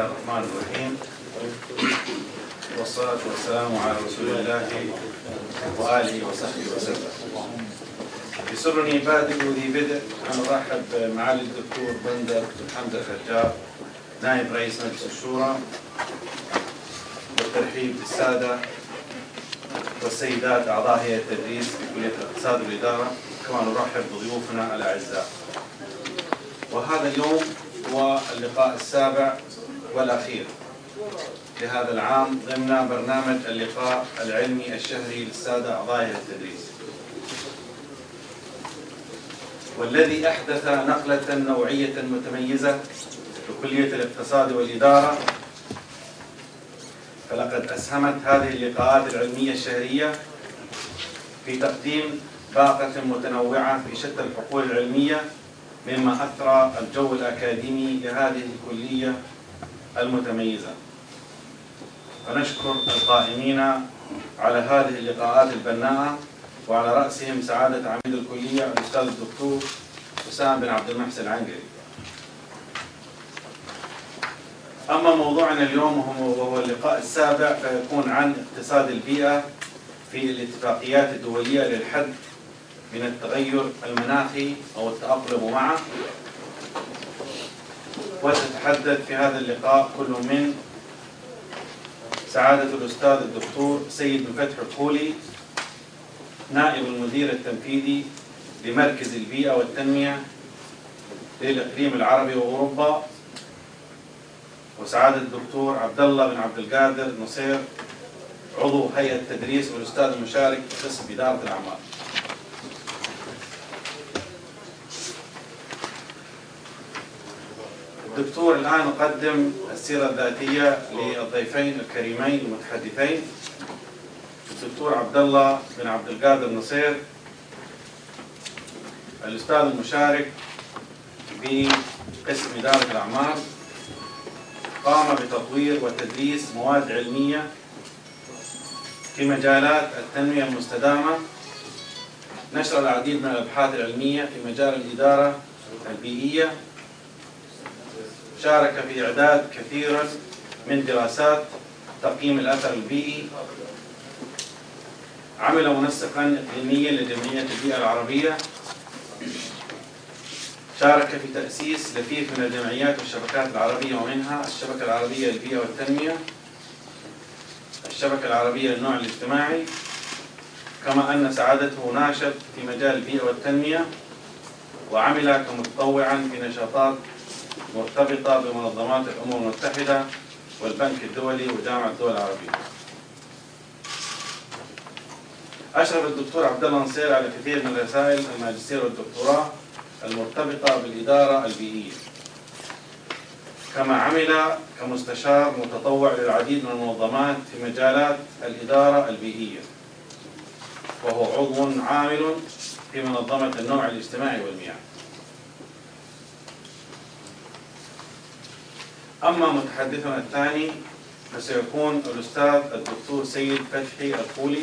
الرحمن الرحيم، والصلاة والسلام على رسول الله وآله وصحبه وسلم. يسرني بادئ ذي بدء أن أرحب بمعالي الدكتور بندر حمد الحجار نائب رئيس مجلس الشورى، والترحيب بالسادة والسيدات أعضاء هيئة التدريس في كلية الاقتصاد والإدارة، كما نرحب بضيوفنا الأعزاء. وهذا اليوم هو اللقاء السابع والأخير لهذا العام ضمن برنامج اللقاء العلمي الشهري للسادة أعضاء هيئة التدريس، والذي أحدث نقلة نوعية متميزة لكلية الاقتصاد والإدارة. فلقد أسهمت هذه اللقاءات العلمية الشهرية في تقديم باقة متنوعة في شتى الحقول العلمية، مما أثرى الجو الأكاديمي لهذه الكلية المتميزة. ونشكر القائمين على هذه اللقاءات البناءة، وعلى رأسهم سعادة عميد الكلية الأستاذ الدكتور حسام بن عبد المحسن العنقري. أما موضوعنا اليوم وهو اللقاء السابع، فيكون عن اقتصاد البيئة في الاتفاقيات الدولية للحد من التغير المناخي أو التأقلم معه. وتتحدث في هذا اللقاء كل من سعادة الأستاذ الدكتور سيد بن فتحي الخولي نائب المدير التنفيذي لمركز البيئة والتنمية للإقليم العربي وأوروبا، وسعادة الدكتور عبد الله بن عبد القادر نصير عضو هيئة التدريس والأستاذ المشارك في قسم إدارة الأعمال. الدكتور الآن نقدم السيرة الذاتية للضيفين الكريمين المتحدثين. الدكتور عبد الله بن عبد القادر نصير الأستاذ المشارك بقسم إدارة الأعمال، قام بتطوير وتدريس مواد علمية في مجالات التنمية المستدامة، نشر العديد من الأبحاث العلمية في مجال الإدارة البيئية، شارك في إعداد كثيرا من دراسات تقييم الأثر البيئي، عمل منسقا إقليميا لجمعية البيئة العربية، شارك في تأسيس لفيف من الجمعيات والشبكات العربية، ومنها الشبكة العربية للبيئة والتنمية، الشبكة العربية للنوع الاجتماعي، كما أن سعادته ناشط في مجال البيئة والتنمية، وعمل كمتطوعا في نشاطات مرتبطة بمنظمات الأمم المتحدة والبنك الدولي وجامعة الدول العربية. أشرف الدكتور عبد الله نصير على كثير من رسائل الماجستير والدكتوراه المرتبطة بالإدارة البيئية، كما عمل كمستشار متطوع للعديد من المنظمات في مجالات الإدارة البيئية، وهو عضو عامل في منظمة النوع الاجتماعي والمياه. أما متحدثنا الثاني فسيكون الأستاذ الدكتور سيد فتحي الخولي،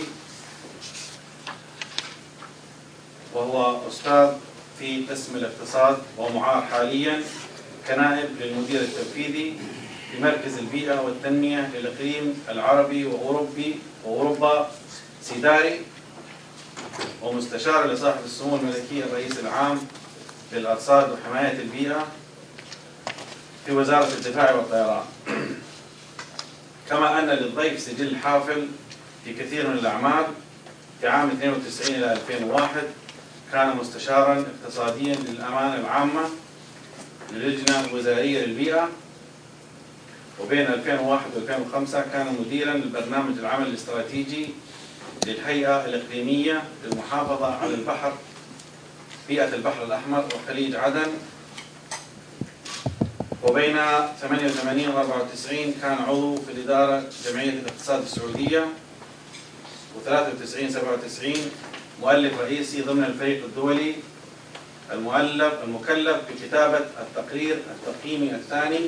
وهو أستاذ في قسم الاقتصاد ومعار حاليا كنائب للمدير التنفيذي لمركز البيئة والتنمية للإقليم العربي وأوروبا سيداري، ومستشار لصاحب السمو الملكي الرئيس العام للأرصاد وحماية البيئة في وزارة الدفاع والطيران. كما أن للضيف سجل حافل في كثير من الأعمال. في عام 92 إلى 2001 كان مستشارا اقتصاديا للأمانة العامة للجنة الوزارية للبيئة، وبين 2001 و2005 كان مديرا للبرنامج العمل الاستراتيجي للهيئة الإقليمية للمحافظة على البحر، بيئة البحر الأحمر وخليج عدن. وبين 88 و 94 كان عضو في الإدارة جمعية الاقتصاد السعودية، و93 97 مؤلف رئيسي ضمن الفريق الدولي المكلف بكتابة التقرير التقييمي الثاني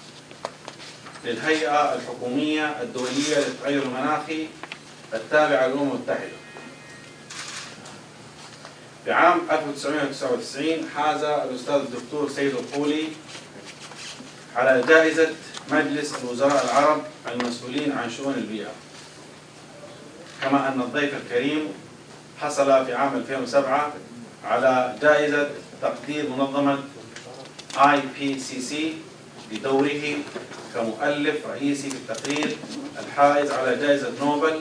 للهيئة الحكومية الدولية للتغير المناخي التابعة للأمم المتحدة. في عام 1999 حاز الأستاذ الدكتور سيد الخولي على جائزة مجلس الوزراء العرب المسؤولين عن شؤون البيئة. كما أن الضيف الكريم حصل في عام 2007 على جائزة تقدير منظمة IPCC بدوره كمؤلف رئيسي في التقرير الحائز على جائزة نوبل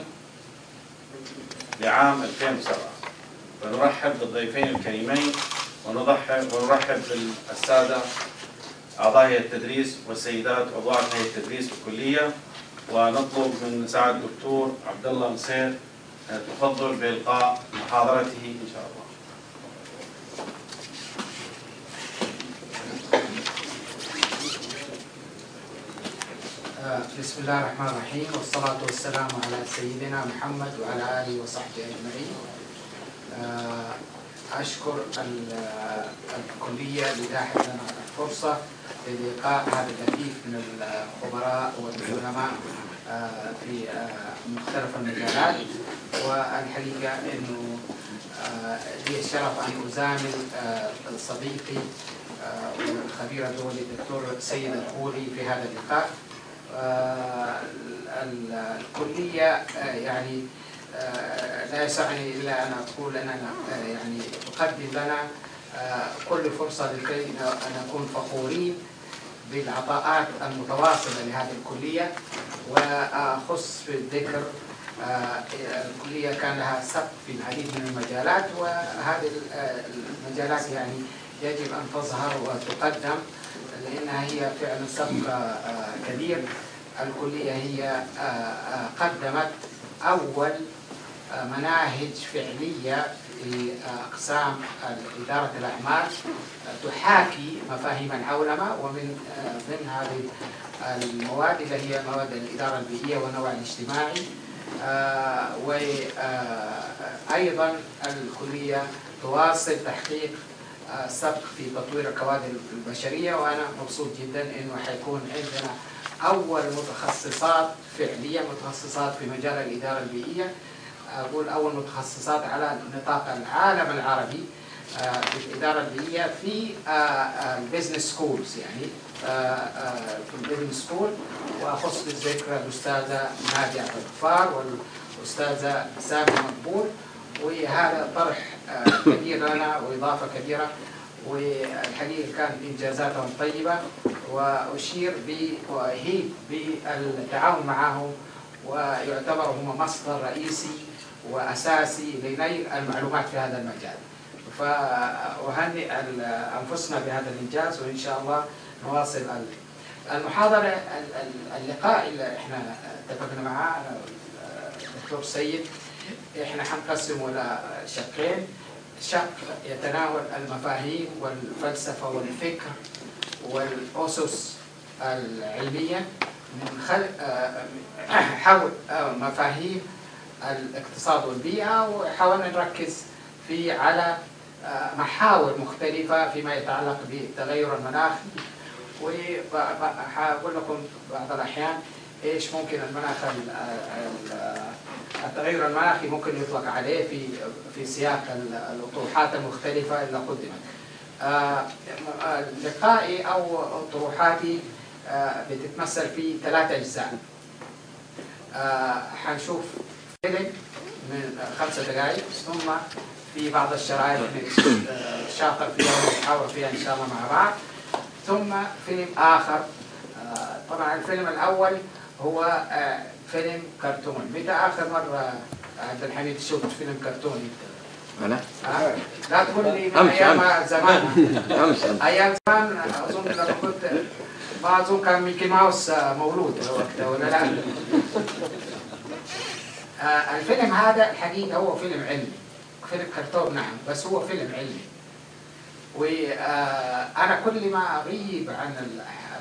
لعام 2007. فنرحب بالضيفين الكريمين ونرحب بالسادة أعضاء هيئة التدريس والسيدات عضوات هيئة التدريس بالكلية، ونطلب من سعادة الدكتور عبد الله نصير تفضل بإلقاء محاضرته إن شاء الله. بسم الله الرحمن الرحيم، والصلاة والسلام على سيدنا محمد وعلى آله وصحبه أجمعين. أشكر الكلية لإتاحة لنا الفرصة للقاء هذا الكثير من الخبراء والعلماء في مختلف المجالات. والحقيقة أنه لي الشرف أن أزامل صديقي والخبير الدولي الدكتور سيد الخولي في هذا اللقاء. الكلية يعني لا يسعني إلا أن أقول أننا يعني تقدم لنا كل فرصة لكي نكون فخورين بالعطاءات المتواصلة لهذه الكلية. وأخص بالذكر الكلية كان لها سبق في العديد من المجالات، وهذه المجالات يعني يجب أن تظهر وتقدم لأنها هي فعلا سبق كبير. الكلية هي قدمت أول مناهج فعلية في أقسام إدارة الأعمال تحاكي مفاهيم العولمة، ومن ضمن هذه المواد اللي هي مواد الإدارة البيئية والنوع الاجتماعي. وأيضا الكلية تواصل تحقيق سبق في تطوير الكوادر البشرية، وأنا مبسوط جدا إنه حيكون عندنا أول متخصصات فعلية، متخصصات في مجال الإدارة البيئية. أقول أول متخصصات على نطاق العالم العربي في الإدارة البيئية في البيزنس سكولز، يعني في البيزنس سكول. وأخص بالذكر الأستاذة نادية الغفار والأستاذة سامي مقبول، وهذا طرح كبير لنا وإضافة كبيرة، والحقيقة كانت إنجازاتهم طيبة، وأشير وأهيب بالتعاون معهم، ويعتبر هم مصدر رئيسي وأساسي لنيل المعلومات في هذا المجال. فأهنئ أنفسنا بهذا الإنجاز، وإن شاء الله نواصل المحاضرة. اللقاء اللي احنا اتفقنا معاه الدكتور سيد احنا حنقسمه إلى شقين: شق يتناول المفاهيم والفلسفة والفكر والأسس العلمية من حول مفاهيم الاقتصاد والبيئة، وحاولنا نركز على محاور مختلفة فيما يتعلق بالتغير المناخي. وحاقول لكم بعض الأحيان إيش ممكن التغير المناخي ممكن يطلق عليه في سياق الأطروحات المختلفة اللي قدمت. لقائي أو طروحاتي بتتمثل في 3 أجزاء. حنشوف فيلم من 5 دقائق، ثم في بعض الشرائط شاطر فيها ونحاور فيها إن شاء الله مع بعض، ثم فيلم آخر. طبعا الفيلم الأول هو فيلم كرتون. متى آخر مرة عبد الحميد شفت فيلم كرتوني؟ أنا؟ لا تقول لي من أيام زمان. أيام زمان أظن لما كنت ما أظن كان ميكي ماوس مولود وقتها ولا لا؟ الفيلم هذا الحقيقة هو فيلم علمي، فيلم كرتون نعم، بس هو فيلم علمي. وأنا كل ما أغيب عن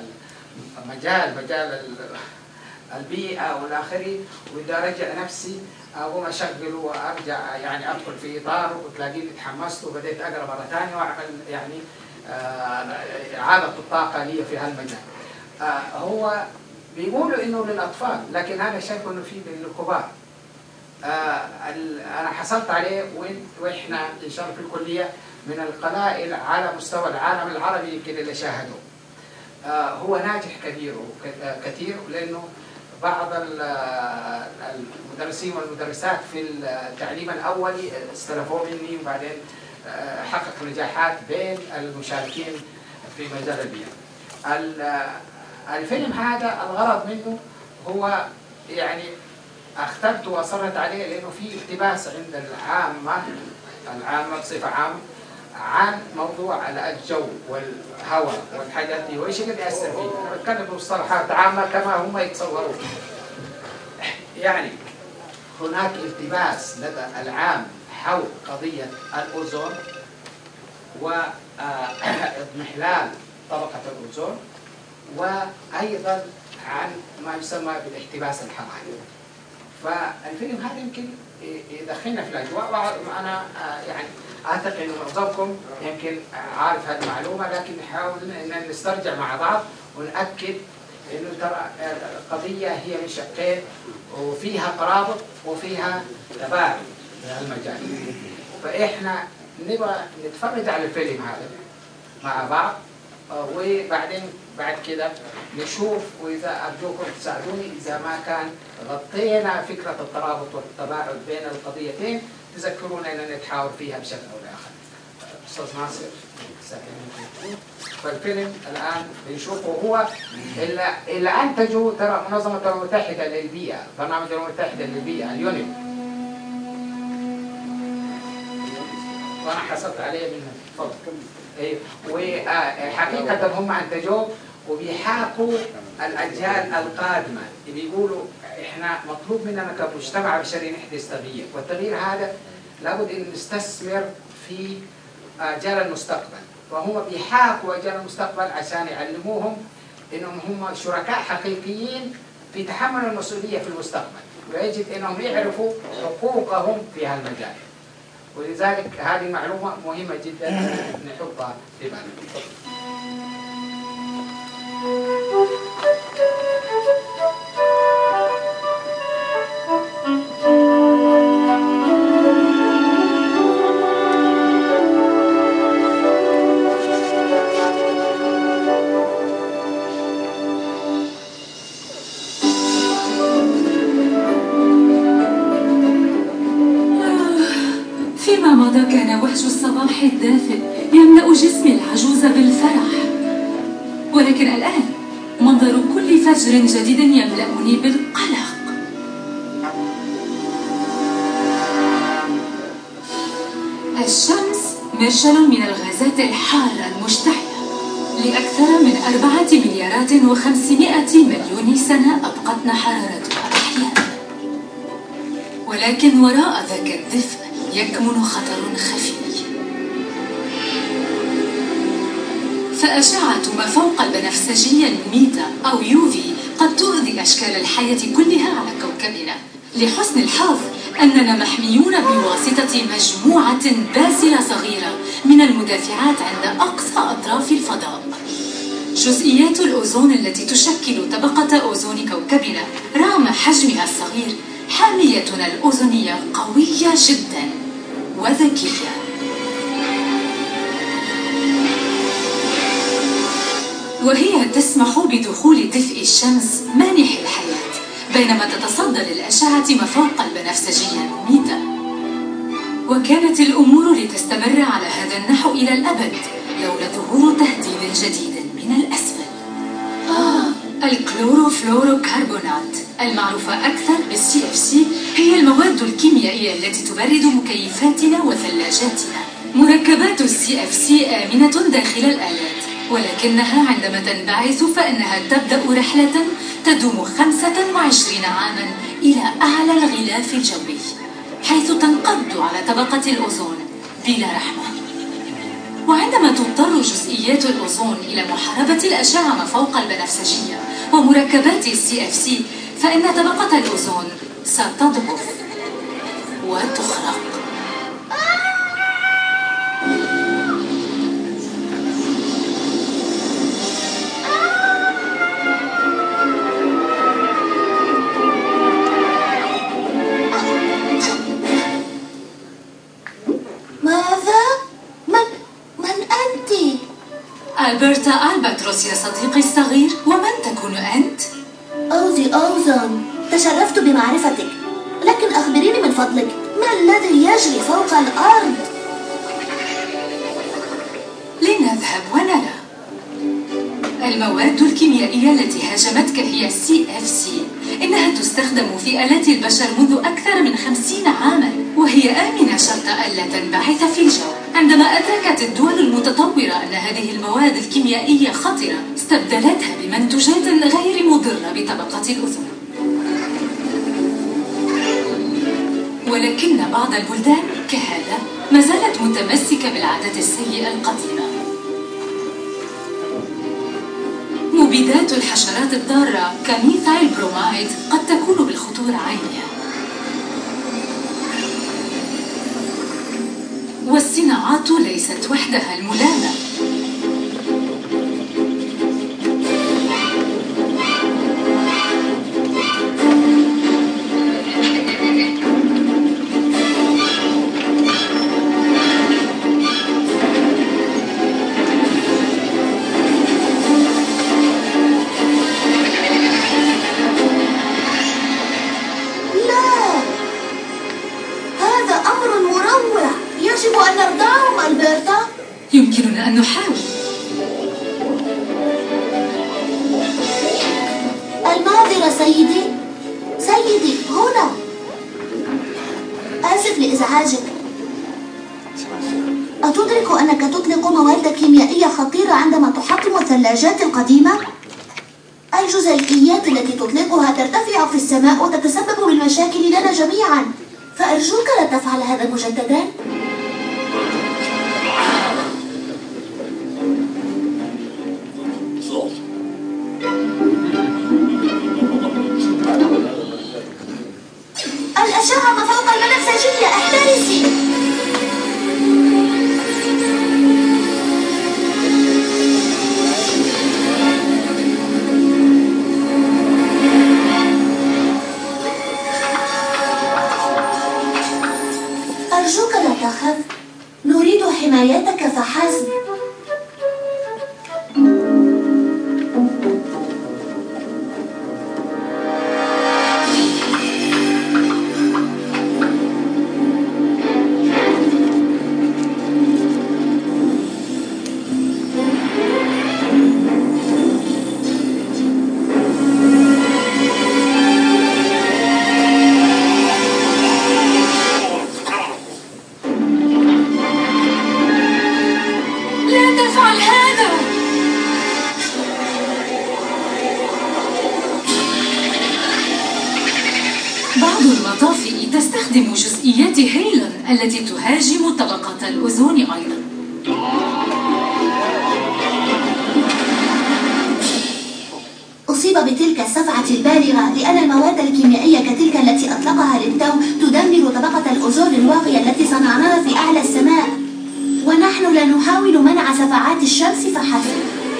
مجال البيئة والآخرين، وإذا رجع نفسي أقوم أشغله وأرجع يعني أدخل في إطاره، وتلاقيني تحمست وبديت أقرأ مرة ثانية وأعمل يعني إعادة الطاقة لي في هالمجال. هو بيقولوا إنه للأطفال، لكن أنا شايف إنه فيه للكبار. أنا حصلت عليه وإحنا إن شاء الله في الكلية من القلائل على مستوى العالم العربي يمكن اللي شاهدوه. هو ناجح كثير لأنه بعض المدرسين والمدرسات في التعليم الأولي استلفوه مني، وبعدين حقق نجاحات بين المشاركين في مجال البيئة. الفيلم هذا الغرض منه هو يعني اخترت واصرت عليه لأنه في اقتباس عند العامة بصفة عامة عن موضوع الجو والهواء والحاجات دي وايش اللي بيأثر فيه. انا بتكلم بمصطلحات عامة كما هم يتصورون. يعني هناك التباس لدى العام حول قضية الأوزون واضمحلال طبقة الأوزون، وأيضا عن ما يسمى بالاحتباس الحراري. فالفيلم هذا يمكن يدخلنا في الأجواء. وأنا يعني أعتقد أن معظمكم يمكن عارف هذه المعلومة، لكن نحاول أن نسترجع مع بعض ونأكد أنه ترى القضية هي من شقين وفيها ترابط وفيها تباعد في المجال. فإحنا نبغى نتفرج على الفيلم هذا مع بعض، وبعدين بعد كده نشوف، وإذا أرجوكم تساعدوني إذا ما كان غطينا فكرة الترابط والتباعد بين القضيتين تذكرونا أن نتحاور فيها بشكل أو بآخر. أستاذ ناصر، فالفيلم الآن بنشوفه هو اللي أنتجه ترى منظمة الأمم المتحدة للبيئة، برنامج الأمم المتحدة للبيئة اليونيو، وأنا حصلت عليه منه. تفضل. وحقيقة هم أنتجوه وبيحاكوا الأجيال القادمة، بيقولوا إحنا مطلوب مننا كمجتمع بشري نحدث تغيير، والتغيير هذا لابد أن نستثمر في أجيال المستقبل. وهم بيحاكوا أجيال المستقبل عشان يعلموهم إنهم هم شركاء حقيقيين في تحمل المسؤولية في المستقبل، ويجب إنهم يعرفوا حقوقهم في هالمجال. ولذلك هذه معلومة مهمة جدا نحطها في بالنا. فيما مضى كان وهج الصباح الدافئ يملأ جسمي العجوز بالفرح، ولكن الآن منظر كل فجر جديد يملأني بالقلق. الشمس مرشل من الغازات الحارة المشتعلة لأكثر من 4,500,000,000 سنة أبقتنا حرارتها أحيانا، ولكن وراء ذاك الدفء يكمن خطر خفي. فأشعة ما فوق البنفسجية الميتا أو يوفي قد تؤذي أشكال الحياة كلها على كوكبنا. لحسن الحظ أننا محميون بواسطة مجموعة باسلة صغيرة من المدافعات عند أقصى أطراف الفضاء. جزيئات الأوزون التي تشكل طبقة أوزون كوكبنا رغم حجمها الصغير حاميتنا الأوزونية قوية جدا وذكية. وهي تسمح بدخول دفء الشمس مانح الحياة بينما تتصدى للأشعة ما فوق البنفسجية الميتا. وكانت الأمور لتستمر على هذا النحو إلى الأبد لولا ظهور تهديد جديد من الأسفل. الكلوروفلوروكربونات المعروفة أكثر بالCFC هي المواد الكيميائية التي تبرد مكيفاتنا وثلاجاتنا. مركبات الCFC آمنة داخل الآلات، ولكنها عندما تنبعث فإنها تبدأ رحلة تدوم 25 عاما إلى أعلى الغلاف الجوي، حيث تنقض على طبقة الأوزون بلا رحمة. وعندما تضطر جزئيات الأوزون إلى محاربة الأشعة ما فوق البنفسجية ومركبات الCFC فإن طبقة الأوزون ستضعف وتخرق. ألبرتا ألباتروس يا صديقي الصغير، ومن تكون أنت؟ أوزي أوزون، تشرفت بمعرفتك، لكن أخبريني من فضلك، ما الذي يجري فوق الأرض؟ لنذهب ونرى. المواد الكيميائية التي هاجمتك هي CFC. إنها تستخدم في آلات البشر منذ أكثر من 50 عاماً، وهي آمنة شرط ألا تنبعث في الجو. عندما أدركت الدول المتطورة أن هذه المواد الكيميائية خطرة، استبدلتها بمنتوجات غير مضرة بطبقة الأوزون. ولكن بعض البلدان كهذا ما زالت متمسكة بالعادة السيئة القديمة. مبيدات الحشرات الضارة كميثايل برومايد قد تكون بالخطورة عينها. والصناعات ليست وحدها الملامة. يمكننا أن نحاول. المعذرة سيدي، سيدي هنا. آسف لإزعاجك. أتدرك أنك تطلق مواد كيميائية خطيرة عندما تحطم الثلاجات القديمة؟ الجزيئيات التي تطلقها ترتفع في السماء وتتسبب بالمشاكل لنا جميعا، فأرجوك لا تفعل هذا مجددا. الأشعة ما فوق البنفسجية، احترسي. أرجوك لا تخف، نريد حمايتك فحسب. بعض المطافئ تستخدم جزئيات هيلون التي تهاجم طبقة الأوزون أيضا. أصيب بتلك السفعة البالغة لأن المواد الكيميائية كتلك التي أطلقها للتو تدمر طبقة الأوزون الواقية التي صنعناها في أعلى السماء، ونحن لا نحاول منع سفعات الشمس فحسب.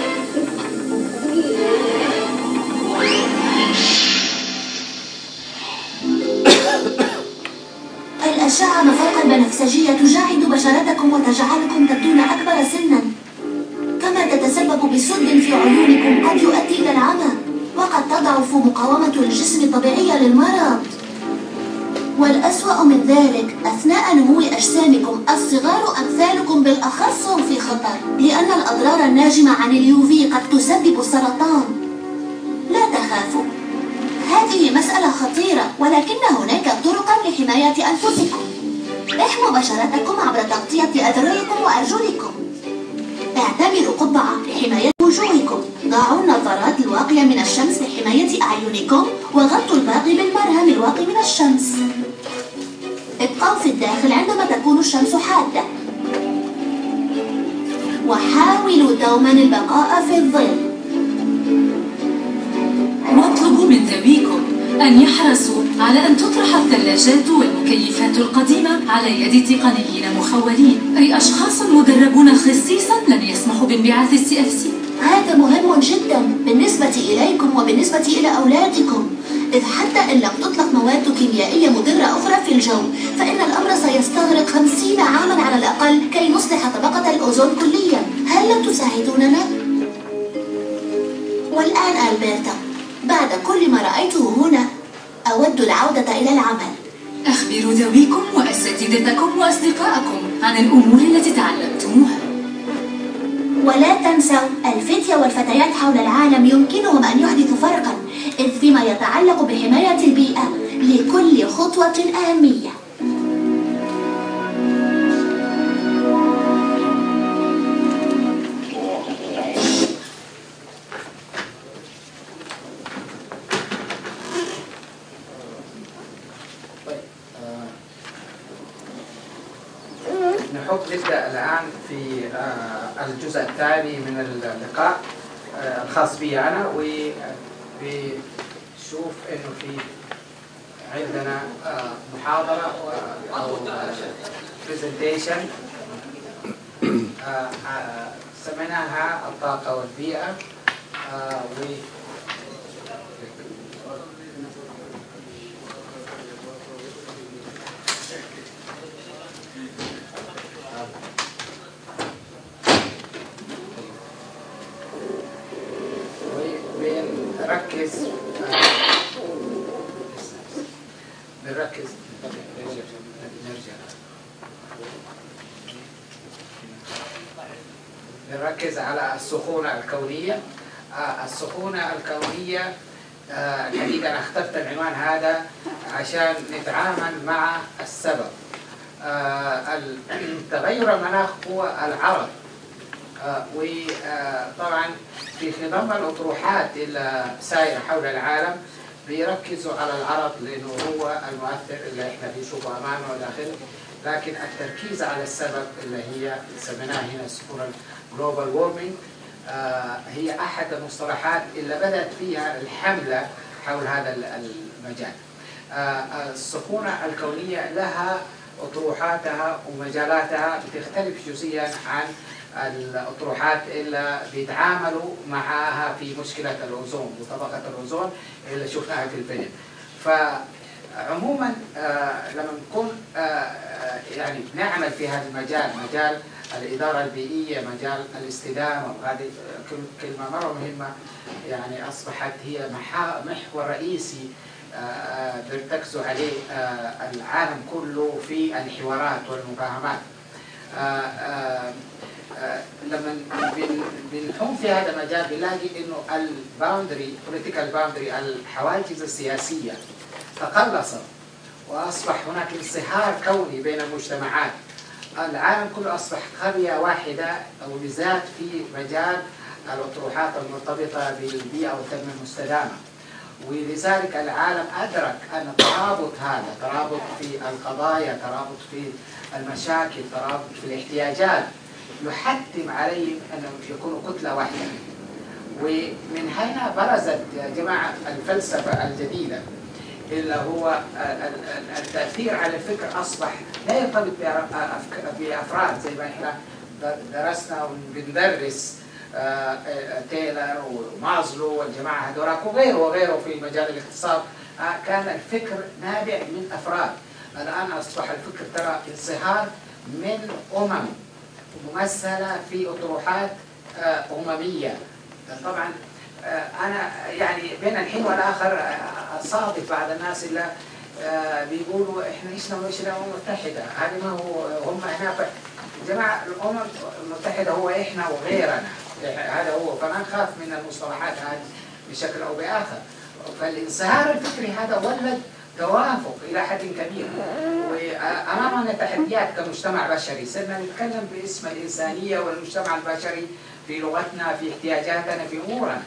الأشعة ما فوق البنفسجية تجاعد بشرتكم وتجعلكم تبدون أكبر سنا، كما تتسبب بسد في عيونكم قد يؤدي إلى العمى، وقد تضعف مقاومة الجسم الطبيعية للمرض. والأسوأ من ذلك، أثناء نمو أجسامكم الصغار أمثالكم بالأخص هم في خطر، لأن الأضرار الناجمة عن اليوفي قد تسبب السرطان. لا تخافوا، هذه مسألة خطيرة، ولكن هناك طرقا لحماية أنفسكم. احموا بشرتكم عبر تغطية أذرعكم وأرجلكم. اعتمروا قبعة لحماية وجوهكم. ضعوا النظارات الواقية من الشمس لحماية أعينكم، وغطوا الباقي بالمرهم الواقي من الشمس. ابقوا في الداخل عندما تكون الشمس حادة، وحاولوا دوما البقاء في الظل. واطلبوا من ذويكم أن يحرصوا على أن تطرح الثلاجات والمكيفات القديمة على يد تقنيين مخولين، أي أشخاص مدربون خصيصا لن يسمحوا بانبعاث CFC. هذا مهم جدا بالنسبة إليكم وبالنسبة إلى أولادكم، إذ حتى إن لم تطلق مواد كيميائية مضرة أخرى في الجو، فإن الأمر سيستغرق 50 عاما على الأقل كي نصلح طبقة الأوزون كليا. هل لن تساعدوننا؟ ألبرتا، بعد كل ما رأيته هنا أود العودة إلى العمل. أخبروا ذويكم وأساتذتكم وأصدقائكم عن الأمور التي تعلمتموها. ولا تنسوا الفتية والفتيات حول العالم يمكنهم أن يحدثوا فرقا، إذ فيما يتعلق بحماية البيئة لكل خطوة أهمية. نحب نبدأ الآن في الجزء الثاني من اللقاء الخاص بي أنا، وبشوف إنه في عندنا محاضرة أو presentation سميناها الطاقة والبيئة، نركز على السخونة الكونية. السخونة الكونية الحقيقة أنا اخترت العنوان هذا عشان نتعامل مع السبب. تغير المناخ هو العرض، وطبعا في خضم الأطروحات اللي سايرة حول العالم بيركزوا على العرض لأنه هو المؤثر اللي احنا بنشوفه أمامنا وداخله، لكن التركيز على السبب اللي هي سميناها هنا السخونة Global Warming هي أحد المصطلحات اللي بدأت فيها الحملة حول هذا المجال. السخونة الكونية لها أطروحاتها ومجالاتها بتختلف جزئيا عن الأطروحات اللي بيتعاملوا معها في مشكلة الأوزون وطبقة الأوزون اللي شفناها في الفيلم. فعموما لما نكون يعني نعمل في هذا المجال، مجال الإدارة البيئية، مجال الاستدامة، وهذه كلمة مرة مهمة يعني أصبحت هي محور رئيسي بيرتكزوا عليه العالم كله في الحوارات والمفاهمات. لما بنحوم في هذا المجال بنلاقي انه الباوندري بوليتيكال باوندري الحواجز السياسيه تقلصت واصبح هناك انصهار كوني بين المجتمعات. العالم كله اصبح قريه واحده او بالذات في مجال الاطروحات المرتبطه بالبيئه والتنميه المستدامه. ولذلك العالم ادرك ان الترابط هذا ترابط في القضايا، ترابط في المشاكل، ترابط في الاحتياجات يحتم عليهم أنهم يكونوا كتلة واحدة. ومن هنا برزت يا جماعة الفلسفة الجديدة اللي هو التأثير على الفكر أصبح لا يرتبط بأفراد زي ما احنا درسنا وبندرس تايلر ومازلو والجماعة هذولاك وغيره في مجال الاقتصاد. كان الفكر نابع من أفراد. الآن أصبح الفكر ترى انصهار من ممثلة في أطروحات أممية. طبعا أنا يعني بين الحين والآخر أصادف بعض الناس اللي بيقولوا إحنا عشنا الأمم المتحدة، هذه ما هو هم هنا جماعة الأمم المتحدة هو إحنا وغيرنا، هذا هو. فما نخاف من المصطلحات هذه بشكل أو بآخر. فالانصهار الفكري هذا ولد توافق إلى حد كبير، وأمامنا تحديات كمجتمع بشري. صرنا نتكلم باسم الإنسانية والمجتمع البشري في لغتنا، في احتياجاتنا، في أمورنا.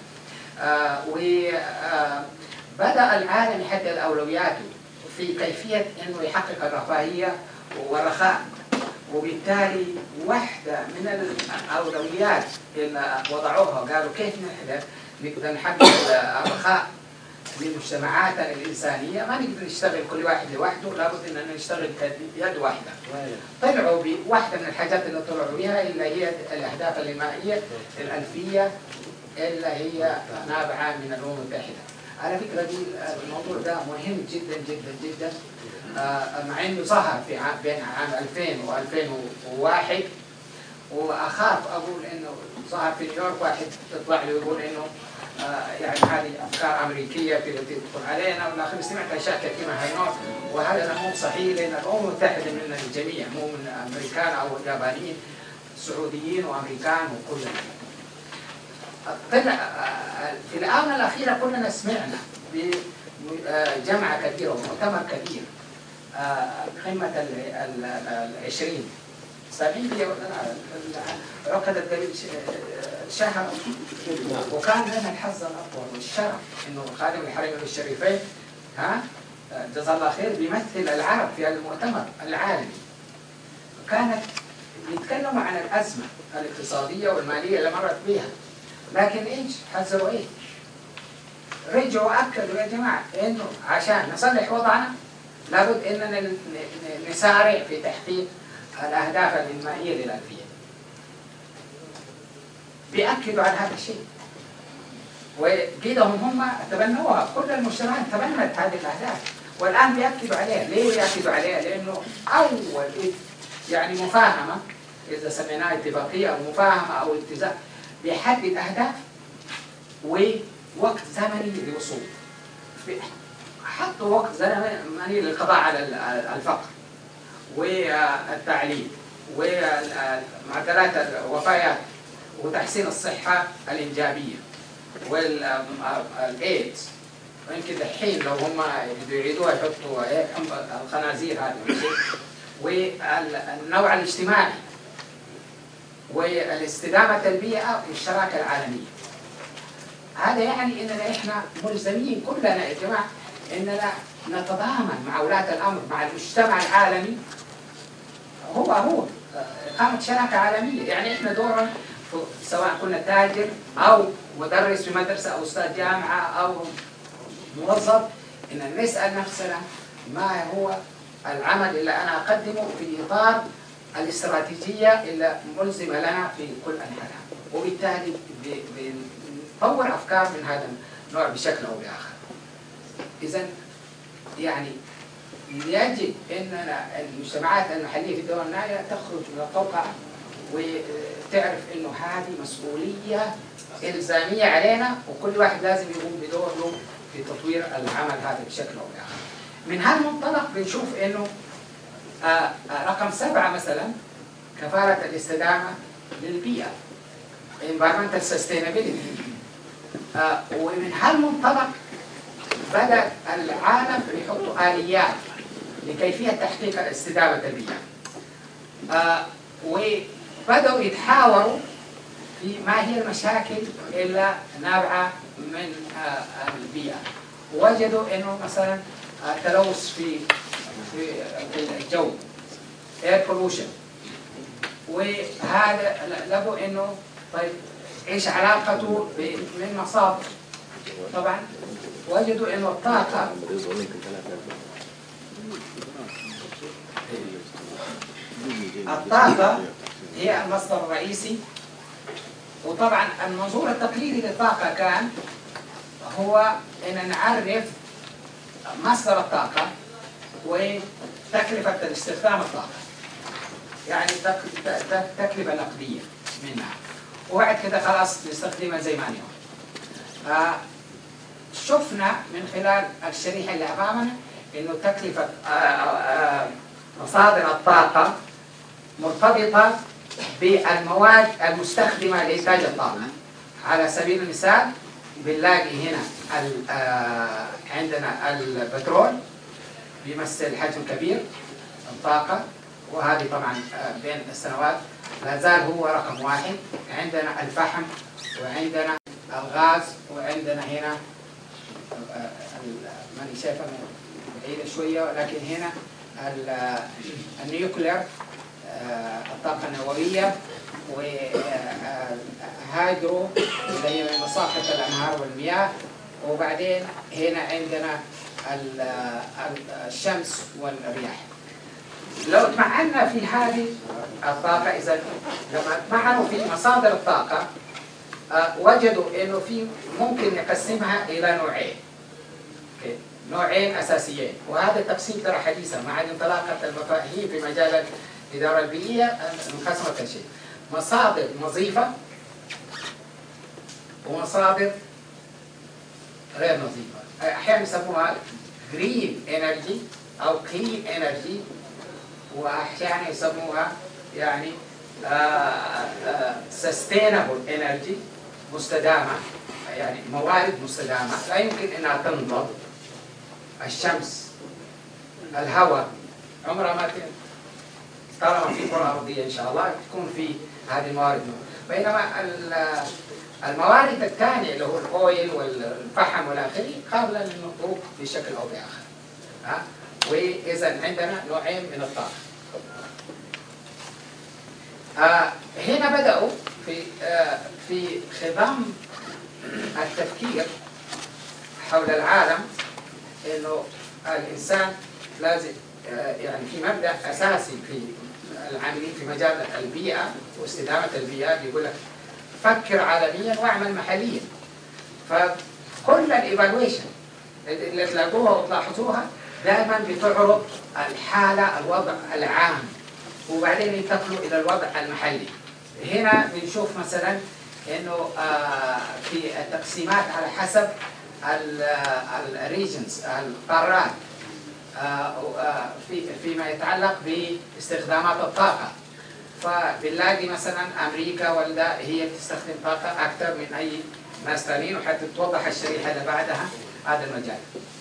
وبدأ العالم يحدد أولوياته في كيفية أنه يحقق الرفاهية والرخاء. وبالتالي واحدة من الأولويات اللي وضعوها قالوا كيف نقدر نحقق الرخاء لمجتمعاتنا الإنسانية. ما نقدر نشتغل كل واحد لوحده، لابد أننا نشتغل كيد واحدة. طلعوا بواحدة من الحاجات اللي طلعوا بها اللي هي الأهداف الإنمائية الألفية اللي هي نابعة من الأمم المتحدة. على فكرة دي الموضوع ده مهم جدا جدا جدا، مع إنه ظهر في بين عام 2000 و2001، وأخاف أقول إنه ظهر في نيويورك واحد يطلع له يقول انه يعني هذه افكار امريكيه تدخل علينا، والاخر سمعت اشياء كثيره هاي، وهذا مو صحيح، لان الامم المتحده من الجميع، مو من امريكان او يابانيين، سعوديين وامريكان وكلنا. طلع في الاونه الاخيره كلنا سمعنا بجامعه كبيره ومؤتمر كبير، قمه ال20 سامعين بي عقدت قبل شهر، وكان لنا الحظ الاكبر والشرف انه خادم الحرمين الشريفين جزاه الله خير بيمثل العرب في المؤتمر العالمي. كانت يتكلموا عن الازمه الاقتصاديه والماليه اللي مرت بها، لكن ايش حذروا ايه؟ رجعوا اكدوا يا جماعه انه عشان نصلح وضعنا لابد اننا نسارع في تحقيق الاهداف الانمائيه للالفيه. بيأكدوا على هذا الشيء، وقيدهم هم تبنوها، كل المجتمعات تبنت هذه الاهداف، والان بيأكدوا عليها. ليه بيأكدوا عليها؟ لانه اول يعني مفاهمه، اذا سميناها اتفاقيه او مفاهمه او التزام، بيحدد اهداف ووقت زمني للوصول. حطوا وقت زمني للقضاء على الفقر والتعليم ومعدلات الوفيات وتحسين الصحة الإنجابية والإيدز. ويمكن الحين لو هم يريدوها يحطوا الخنازير هذه، والنوع الاجتماعي والاستدامة البيئة والشراكة العالمية. هذا يعني إننا إحنا ملزمين كلنا يا جماعة إننا نتضامن مع ولاة الأمر، مع المجتمع العالمي، هو إقامة شراكة عالمية. يعني إحنا دورنا سواء كنا تاجر أو مدرس في مدرسة أو أستاذ جامعة أو موظف، إن نسأل نفسنا ما هو العمل اللي أنا أقدمه في إطار الاستراتيجية اللي ملزمة لنا في كل أنحائها، وبالتالي بنطور أفكار من هذا النوع بشكل أو بآخر. إذن يعني يجب أننا المجتمعات المحلية في الدول النائية تخرج من القوقعة وتعرف أنه هذه مسؤولية إلزامية علينا، وكل واحد لازم يقوم بدوره في تطوير العمل هذا بشكل أو بآخر. من هذا المنطلق بنشوف أنه رقم 7 مثلا كفالة الاستدامة للبيئة environmental sustainability. ومن هذا المنطلق بدأ العالم يحطوا آليات لكيفية تحقيق الاستدامة البيئة، وبدأوا يتحاوروا في ما هي المشاكل اللي نابعة من البيئة. وجدوا انه مثلا تلوث في الجو air pollution، وهذا لقوا انه طيب ايش علاقته من مصادر. طبعا وجدوا انه الطاقة هي المصدر الرئيسي. وطبعا المنظور التقليدي للطاقة كان هو ان نعرف مصدر الطاقة وتكلفة الاستخدام الطاقة، يعني تكلفة نقدية منها، وبعد كده خلاص نستخدمها زي ما نبغى. شفنا من خلال الشريحة اللي أمامنا إنه تكلفة مصادر الطاقة مرتبطة بالمواد المستخدمة لإنتاج الطاقة. على سبيل المثال بنلاقي هنا عندنا البترول بيمثل حجم كبير الطاقة، وهذه طبعا بين السنوات لا زال هو رقم 1. عندنا الفحم وعندنا الغاز وعندنا هنا ماني شايفها بعيدة شوية، لكن هنا النيوكلير الطاقة النووية، وهيدرو اللي هي من مصاحة الأنهار والمياه، وبعدين هنا عندنا الشمس والرياح. لو تمعنا في هذه الطاقة، إذا لما تمعنوا في مصادر الطاقة وجدوا إنه في ممكن نقسمها إلى نوعين. نوعين أساسيين، وهذا التقسيم ترى حديثا مع انطلاقة المفاهيم في مجال الإدارة البيئية انقسمت الشيء: مصادر نظيفة ومصادر غير نظيفة. أحيانا يسموها جرين انرجي أو كلين انرجي، وأحيانا يسموها يعني sustainable energy مستدامة، يعني موارد مستدامة لا يمكن أنها تنضب. الشمس، الهواء، عمرها ما طالما في كرة أرضية إن شاء الله تكون في هذه الموارد. بينما الموارد الثانية اللي هو الأويل والفحم والآخره قابلة للنضوب بشكل أو بآخر. وإذا عندنا نوعين من الطاقة. هنا بدأوا في خضم التفكير حول العالم إنه الإنسان لازم يعني في مبدأ أساسي في العاملين في مجال البيئة واستدامة البيئة بيقول لك فكر عالميا واعمل محليا. فكل الإيفالويشن اللي تلاقوها وتلاحظوها دائما بتعرض الحالة الوضع العام وبعدين ينتقلوا إلى الوضع المحلي. هنا بنشوف مثلا إنه في التقسيمات على حسب الريجنز القارات فيما يتعلق باستخدامات الطاقة. فبنلاقي مثلا أمريكا والدا هي بتستخدم طاقة أكثر من أي ناس ثانيين، وحتى توضح الشريحة اللي بعدها هذا المجال.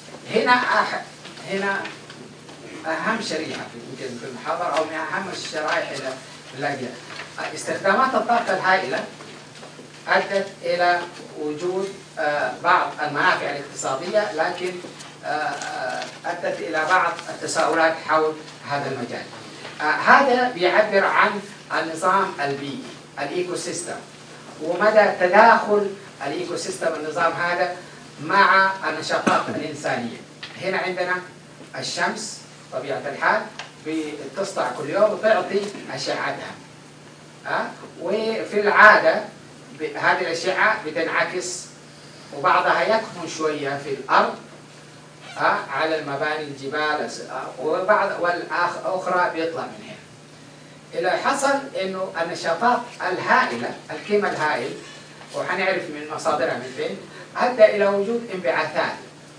هنا أهم شريحة يمكن في المحاضرة أو من أهم الشرائح اللي بنلاقيها استخدامات الطاقة الهائلة أدت إلى وجود بعض المنافع الاقتصادية، لكن أدت إلى بعض التساؤلات حول هذا المجال. هذا بيعبر عن النظام البيئي الإيكو سيستم ومدى تداخل الإيكو سيستم النظام هذا مع النشاطات الإنسانية. هنا عندنا الشمس طبيعة الحال بتسطع كل يوم وتعطي أشعتها، وفي العادة هذه الأشعة بتنعكس وبعضها يكمن شوية في الأرض على المباني الجبال، والأخرى بيطلع من هنا. إذا حصل إنه النشاطات الهائلة الكم الهائل وحنعرف من مصادرها من فين أدى إلى وجود انبعاثات.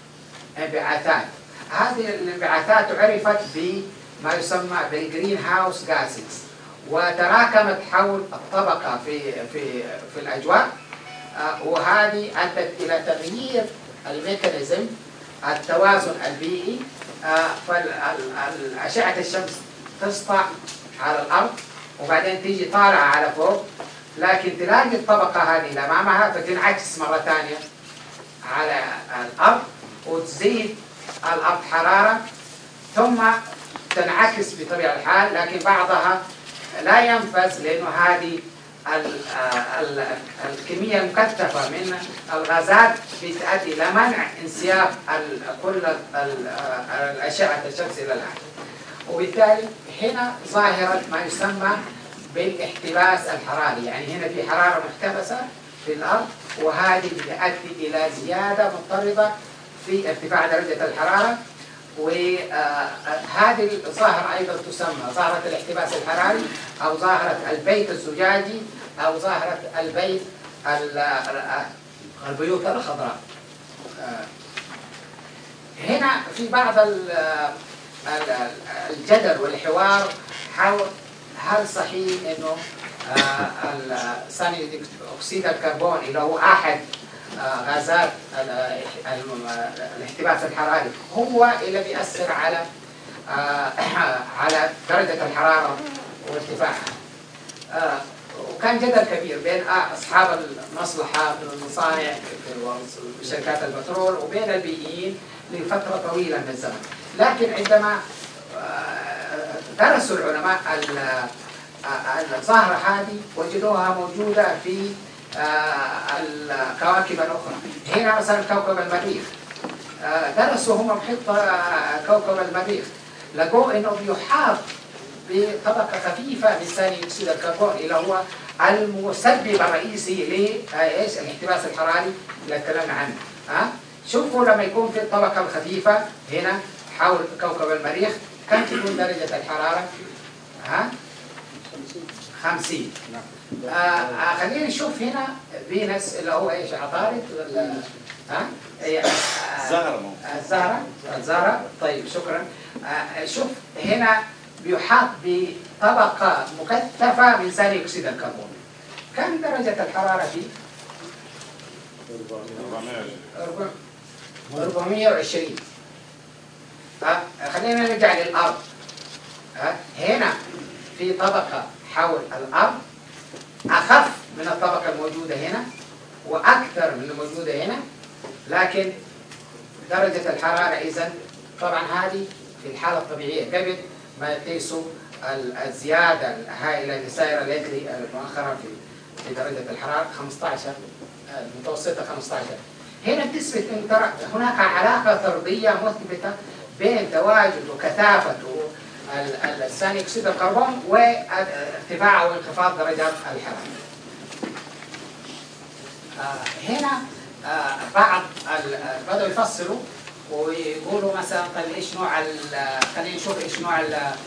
هذه الانبعاثات عرفت بما يسمى بالجرين هاوس جاسز، وتراكمت حول الطبقة في الأجواء، وهذه أدت إلى تغيير الميكانيزم التوازن البيئي. فأشعة الشمس تسطع على الأرض وبعدين تيجي طالعة على فوق، لكن تلاقي الطبقة هذه اللي أمامها فتنعكس مرة ثانية على الأرض وتزيد الأرض حرارة، ثم تنعكس بطبيعة الحال، لكن بعضها لا ينفذ لأنه هذه الكمية المكثفة من الغازات بتؤدي إلى منع انسياب كل الأشعة الشمس إلى الأرض. وبالتالي هنا ظاهرة ما يسمى بالاحتباس الحراري، يعني هنا في حرارة محتبسة في الأرض، وهذه بتؤدي إلى زيادة مضطردة في ارتفاع درجة الحرارة. وهذه الظاهرة أيضا تسمى ظاهرة الاحتباس الحراري أو ظاهرة البيت الزجاجي أو ظاهرة البيوت الخضراء. هنا في بعض الجدل والحوار حول هل صحيح إنه ثاني أكسيد الكربون اللي هو أحد غازات الاحتباس الحراري هو اللي بيأثر على درجة الحرارة وارتفاعها. وكان جدل كبير بين أصحاب المصلحة من المصانع في شركات البترول وبين البيئيين لفترة طويلة من الزمن. لكن عندما درسوا العلماء الظاهرة هذه وجدوها موجودة في الكواكب الأخرى. هنا مثلا كوكب المريخ درسوا هم محيط كوكب المريخ، لقوا إنه بيحاط بطبقة خفيفة من ثاني أكسيد الكربون اللي هو المسبب الرئيسي للاحتباس الحراري اللي تكلمنا عنه. شوفوا لما يكون في الطبقة الخفيفة هنا حول كوكب المريخ كم تكون درجة الحرارة؟ 50. خلينا نشوف هنا فينس اللي هو ايش، عطارد ولا ها؟ الزهرة. الزهرة. طيب شكرا. شوف هنا بيحاط بطبقة مكثفة من ثاني أكسيد الكربون. كم درجة الحرارة فيه؟ 420. خلينا نرجع للأرض. هنا في طبقة حول الأرض أخف من الطبقة الموجودة هنا وأكثر من الموجودة هنا، لكن درجة الحرارة إذن طبعا هذه في الحالة الطبيعية قبل ما يقيسوا الزيادة الهائلة اللي صايرة ليتلي مؤخرا في درجة الحرارة 15 المتوسطة 15. هنا بتثبت ان ترى هناك علاقة طردية مثبتة بين تواجد وكثافة ثاني أكسيد الكربون وارتفاع أو انخفاض درجات الحرارة. هنا بعض بدأوا يفصلوا ويقولوا مثلا طيب ايش نوع خلينا نشوف ايش نوع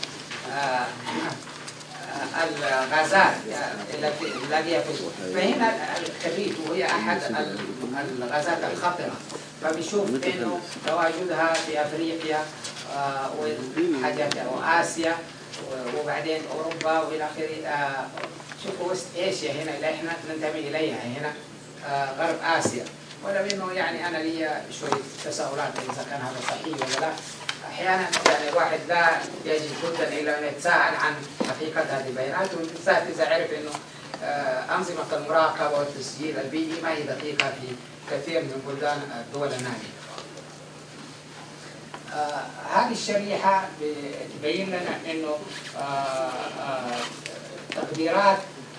الغازات التي نلاقيها في الجو. فهنا الكبريت وهي احد الغازات الخطره، فبيشوف انه تواجدها في افريقيا وحاجات واسيا وبعدين اوروبا والى اخره. شوفوا وسط ايشيا هنا اللي احنا ننتمي اليها هنا غرب اسيا، ولو انه يعني انا لي شويه تساؤلات اذا كان هذا صحيح ولا لا. احيانا يعني الواحد لا يجد بدا الا ان يتساءل عن حقيقه هذه البيانات، وبالذات اذا عرف انه انظمه المراقبه والتسجيل البيئي ما هي دقيقه في كثير من بلدان الدول الناميه. هذه الشريحه تبين لنا انه تقديرات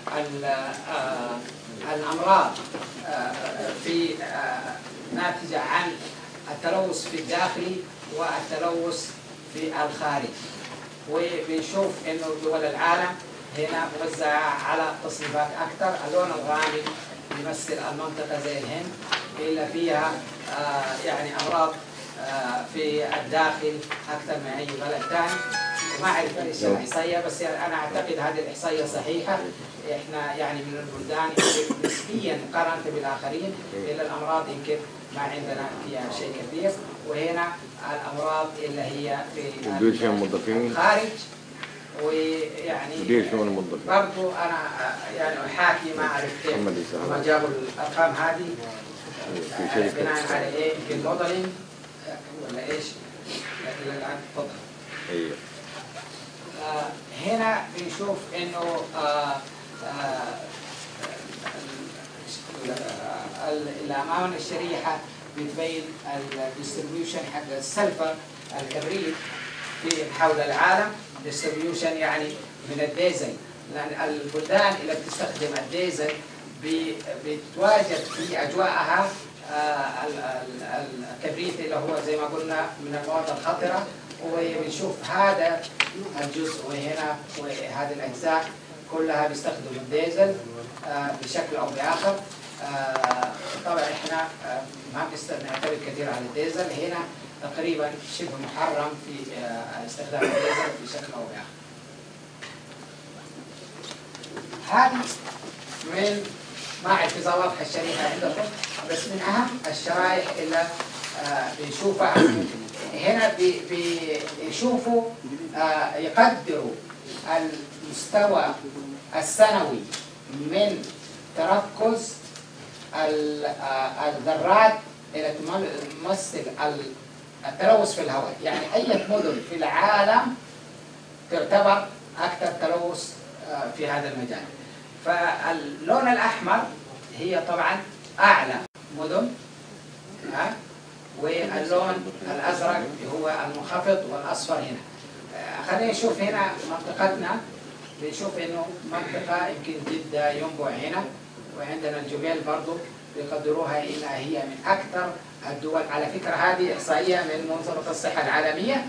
الامراض في ناتجه عن التلوث في الداخلي والتلوث في الخارج. وبنشوف انه دول العالم هنا موزعه على تصنيفات اكثر. اللون الغامق يمثل المنطقه زي الهند اللي فيها يعني امراض في الداخل اكثر من اي بلد ثاني. وما اعرف ايش الاحصائيه، بس يعني انا اعتقد هذه الاحصائيه صحيحه. احنا يعني من البلدان نسبيا مقارنه بالاخرين الا الامراض يمكن ما عندنا فيها شيء كثير. وهنا الامراض اللي هي في الخارج. ويعني برضو انا يعني احاكي ما اعرف كيف هم جابوا الارقام هذه بناء على ايه، يمكن موديلنج ولا ايش. لكن الان تفضل. ايوه. هنا بنشوف انه اللي امامنا الشريحه بتبين الديستريبيوشن حق السلفر الكبريت في حول العالم. ديستريبيوشن يعني من الديزل، لان البلدان اللي بتستخدم الديزل بتواجد في اجواءها الكبريت اللي هو زي ما قلنا من المواد الخطره. وبنشوف هذا الجزء وهنا وهذه الاجزاء كلها بيستخدموا الديزل بشكل او باخر. طبعا احنا ما بنعتمد كثير على الديزل هنا، تقريبا شبه محرم في استخدام الديزل بشكل او باخر. هذه من ما اعرف اذا واضحه الشريحه عندكم، بس من اهم الشرائح اللي بنشوفها هنا. بيشوفوا يقدروا المستوى السنوي من تركز الذرات اللي تمثل التلوث في الهواء. يعني أي مدن في العالم تعتبر أكثر تلوث في هذا المجال. فاللون الأحمر هي طبعا أعلى مدن، واللون الأزرق هو المنخفض، والأصفر هنا. خلينا نشوف هنا منطقتنا. بنشوف إنه منطقة يمكن جدة ينبع هنا، وعندنا الجبال برضو بيقدروها إنها هي من أكثر الدول. على فكرة هذه إحصائية من منظمة الصحة العالمية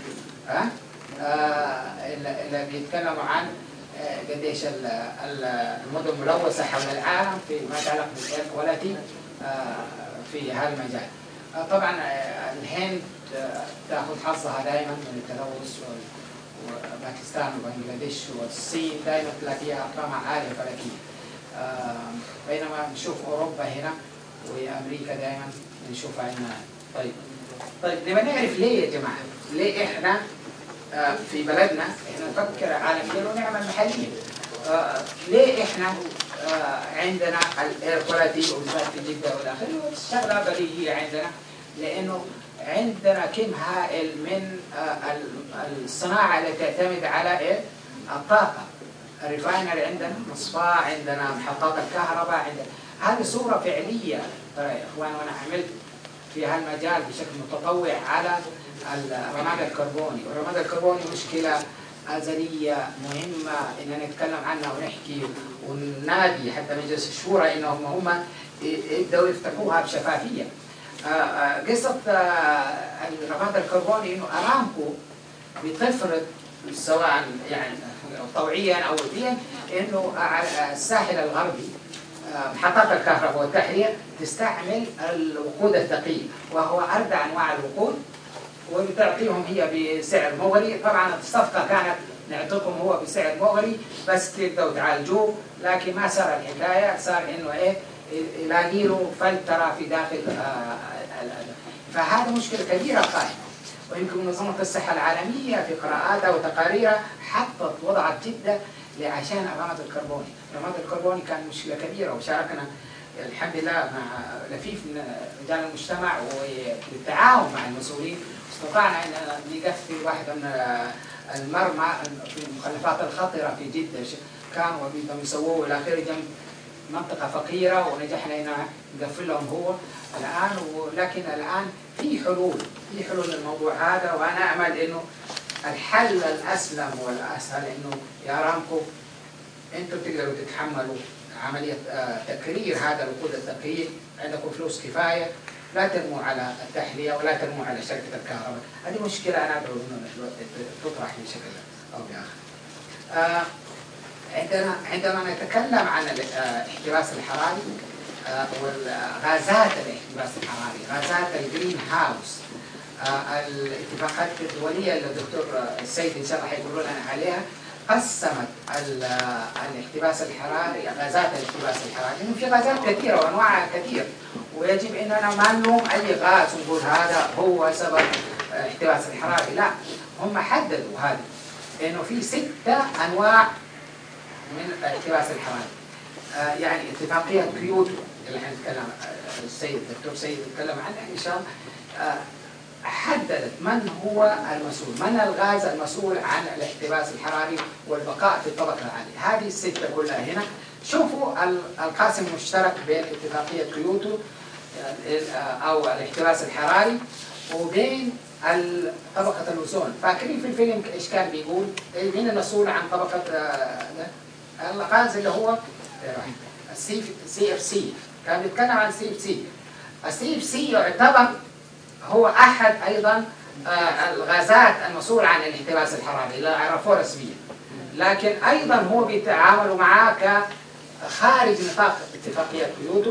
اللي بيتكلموا عن قديش المدن الملوثة حول العالم فيما يتعلق بالاير كواليتي في هذا المجال. طبعا الهند تاخذ حظها دائما من التلوث، وباكستان وبنغلاديش والصين دائما تلاقيها ارقامها عاليه فلكيه. بينما نشوف أوروبا هنا وأمريكا دائما نشوفها هنا. طيب نبغى نعرف ليه يا جماعة؟ ليه إحنا في بلدنا إحنا نفكر عالميا ونعمل محليا؟ ليه إحنا عندنا الاير كواليتي وبالذات في جدة والآخر والشغلة بديهية عندنا، لأنه عندنا كم هائل من الصناعة التي تعتمد على الطاقة. الريفاينري عندنا، مصفاة عندنا، محطات الكهرباء عندنا. هذه صورة فعلية ترى يا إخوان، وأنا عملت في هالمجال بشكل متطوع على الرماد الكربوني، والرماد الكربوني مشكلة أزلية مهمة إن نتكلم عنها ونحكي وننادي حتى مجلس الشورى إنهم هم يبدأوا يفتحوها بشفافية. قصة الرماد الكربوني إنه أرامكو بتفرض سواء يعني طوعيا أو وديا إنه الساحل الغربي محطات الكهرباء والتحلية تستعمل الوقود الثقيل، وهو أردع أنواع الوقود، وبتعطيهم هي بسعر مغري. طبعا الصفقة كانت نعطيكم هو بسعر مغري بس تبدأوا تعالجوه، لكن ما صار الحكاية، صار إنه يلاقي له فلترة في داخل فهذا مشكلة كبيرة قائمة. ويمكن منظمة الصحة العالمية في قراءاتها وتقاريرها حطت وضعت جدة عشان الرماد الكربوني. الرماد الكربوني كان مشكلة كبيرة، وشاركنا الحمد لله مع لفيف من رجال المجتمع وبالتعاون مع المسؤولين استطعنا ان نقفل واحدة من المرمى في المخلفات الخطرة في جدة، كانوا بدهم يسووه الى اخره جنب منطقة فقيرة، ونجحنا ان نقفل لهم هو الان. ولكن الان في حلول للموضوع هذا، وانا امل انه الحل الاسلم والاسهل انه يا ارامكو انتم تقدروا تتحملوا عملية تكرير هذا الوقود الثقيل، عندكم فلوس كفاية، لا ترموا على التحلية ولا ترموا على شركة الكهرباء. هذه مشكلة أنا أدعو أنه تطرح بشكل أو بآخر. عندما نتكلم عن الاحتباس الحراري والغازات الاحتباس الحراري، غازات الجرين هاوس، الاتفاقات الدولية اللي الدكتور السيد إن شاء الله حيقولوا لنا عليها قسمت الاحتباس الحراري، غازات الاحتباس الحراري، لأنه في غازات كثيرة وأنواعها كثير، ويجب أننا ما نلوم أي غاز ونقول هذا هو سبب الاحتباس الحراري، لا، هم حددوا هذا إنه في 6 أنواع من الاحتباس الحراري. يعني اتفاقية كيوتو اللي حنتكلم الدكتور سيد يتكلم عنها إن شاء الله، حددت من هو المسؤول، من الغاز المسؤول عن الاحتباس الحراري والبقاء في الطبقة العالية. هذه ال6 كلها هنا. شوفوا القاسم المشترك بين اتفاقية كيوتو أو الاحتباس الحراري وبين طبقة الأوزون. فاكرين في الفيلم إيش كان بيقول؟ مين المسؤول عن طبقة الغاز اللي هو CFC، كان بيتكلم عن CFC. CFC يعتبر هو أحد أيضا الغازات المسؤول عن الاحتباس الحراري اللي عرفوه رسميا، لكن أيضا هو بيتعاملوا معاه كخارج نطاق اتفاقية كيوتو،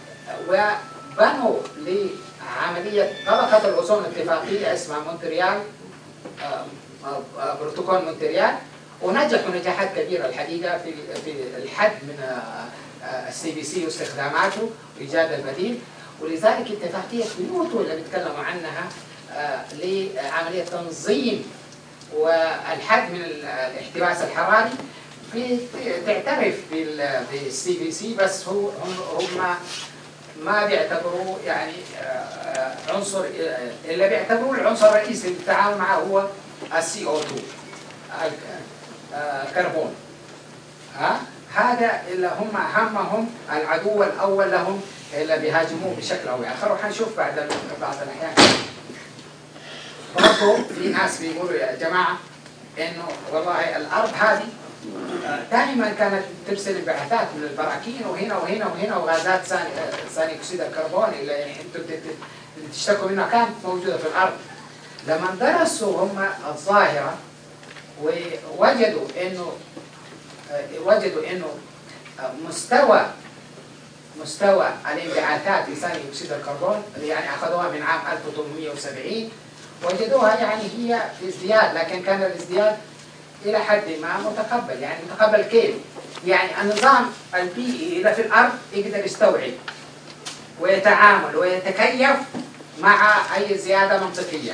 وبنوا لعملية طبقة الأوزون اتفاقية اسمها مونتريال، بروتوكول مونتريال، ونجحوا نجاحات كبيرة الحقيقة في الحد من CBC واستخداماته وإيجاد البديل. ولذلك اتفاقية كيوتو اللي بيتكلموا عنها لعملية تنظيم والحد من الاحتباس الحراري تعترف بالCBC، بس هم ما بيعتبروا يعني عنصر، اللي بيعتبروه العنصر الرئيسي للتعامل معه هو CO2 الكربون. هذا اللي هم همهم العدو الأول لهم اللي بيهاجموه بشكل أو بآخر. وحنشوف بعض الأحيان برضو في ناس بيقولوا يا جماعة إنه والله الأرض هذه دائما كانت ترسل انبعاثات من البراكين وهنا وهنا وهنا، وغازات ثاني أكسيد الكربون اللي انتم تشتكوا منها كانت موجودة في الأرض. لما درسوا هم الظاهرة ووجدوا إنه مستوى الانبعاثات لثاني أكسيد الكربون اللي يعني أخذوها من عام 1870 وجدوها يعني هي في ازدياد، لكن كان الازدياد إلى حد ما متقبل. يعني متقبل كيف؟ يعني النظام البيئي اللي في الأرض يقدر يستوعب ويتعامل ويتكيف مع أي زيادة منطقية.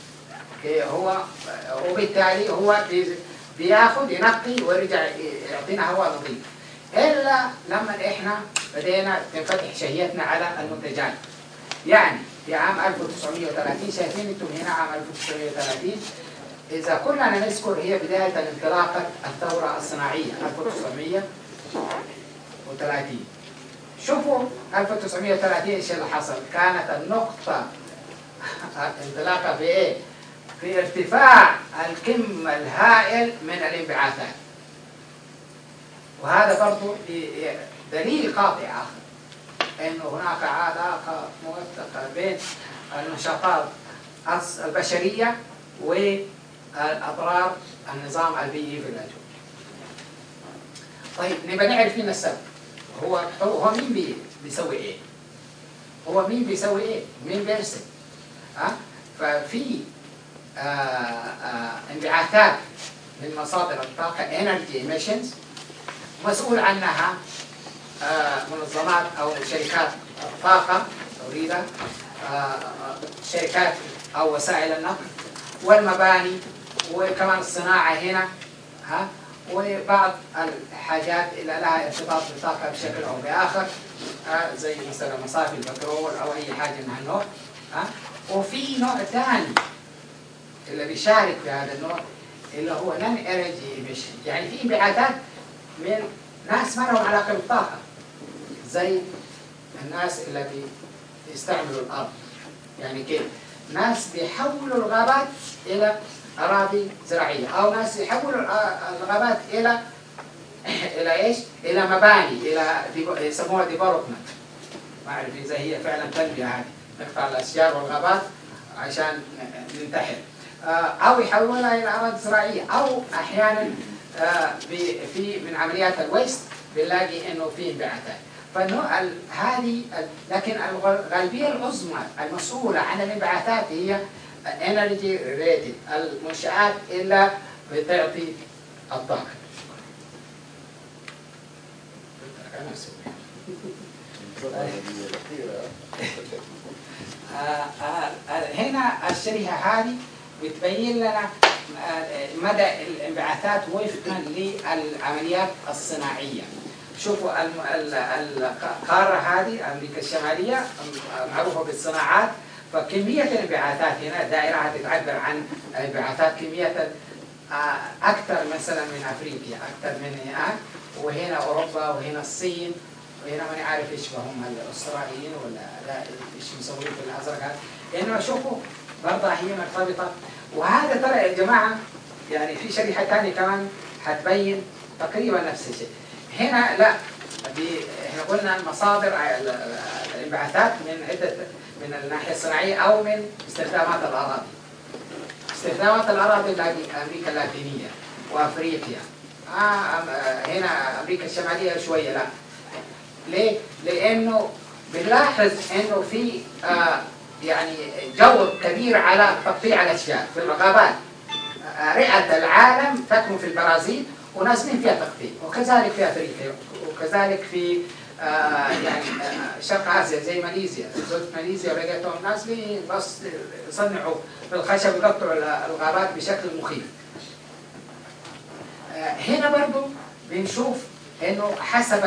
وبالتالي هو بياخد ينقي ويرجع يعطينا هواء نظيف. إلا لما إحنا بدينا تنفتح شهيتنا على المنتجات. يعني في عام 1930 شايفين انتم هنا عام 1930 إذا كنا نذكر هي بداية انطلاقة الثورة الصناعية 1930. شوفوا 1930 ايش اللي حصل. كانت النقطة انطلاقة في ايه؟ في ارتفاع الكم الهائل من الانبعاثات. وهذا برضو دليل قاطع آخر انه هناك علاقة موثقة بين النشاطات البشرية والأضرار النظام البيئي في الجو. طيب نبقى نعرف مين السبب. هو مين بيسوي ايه؟ هو مين بيسوي ايه؟ مين بيرسل؟ ففي انبعاثات من مصادر الطاقة energy emissions مسؤول عنها منظمات أو شركات الطاقة توريدها، شركات أو وسائل النقل والمباني وكمان الصناعة هنا، وبعض الحاجات اللي لها ارتباط بالطاقة بشكل أو بآخر زي مثلا مصافي البترول أو أي حاجة من هالنوع. وفي نوع ثاني اللي بيشارك في هذا النوع اللي هو non energy emission، يعني في انبعاثات من ناس ما لهم علاقة بالطاقة زي الناس اللي بيستعملوا الأرض. يعني كيف؟ ناس بيحولوا الغابات إلى أراضي زراعية، أو ناس يحولوا الغابات إلى إيش؟ إلى مباني، إلى يسموها ديفلوبمنت. ما أعرف إذا هي فعلا تنمية هذه، نقطع الأشجار والغابات عشان ننتحر، أو يحولونها إلى أراضي زراعية، أو أحيانا في من عمليات الويست بنلاقي إنه في انبعاثات. هذه لكن الغالبية العظمى المسؤولة عن الانبعاثات هي energy related، المنشآت إلا بتعطي الطاقة. هنا الشريحة هذه بتبين لنا مدى الانبعاثات وفقا للعمليات الصناعية. شوفوا القارة هذه أمريكا الشمالية معروفة بالصناعات، فكمية الانبعاثات هنا دائرة تعبر عن انبعاثات كمية أكثر مثلا من أفريقيا، أكثر من هنا، وهنا أوروبا، وهنا الصين، وهنا ما نعرف إيش هم الأستراليين ولا لا إيش مسوين في الأزرق هذا. إنه شوفوا برضه هي مرتبطة. وهذا ترى يا جماعة يعني في شريحة ثانية كمان حتبين تقريبا نفس الشيء. هنا لا، احنا قلنا المصادر الانبعاثات من عدة، من الناحية الصناعية أو من استخدامات الأراضي. استخدامات الأراضي أمريكا اللاتينية وأفريقيا. هنا أمريكا الشمالية شوية لا. ليه؟ لأنه بنلاحظ إنه في يعني جو كبير على تقطيع الأشجار في الغابات. رئة العالم تكمن في البرازيل ونازلين فيها تقطيع، وكذلك في أفريقيا، وكذلك في يعني شرق آسيا زي ماليزيا. زرت ماليزيا ولقيتهم نازلين بس يصنعوا في الخشب يقطعوا الغابات بشكل مخيف. هنا برضو بنشوف إنه حسب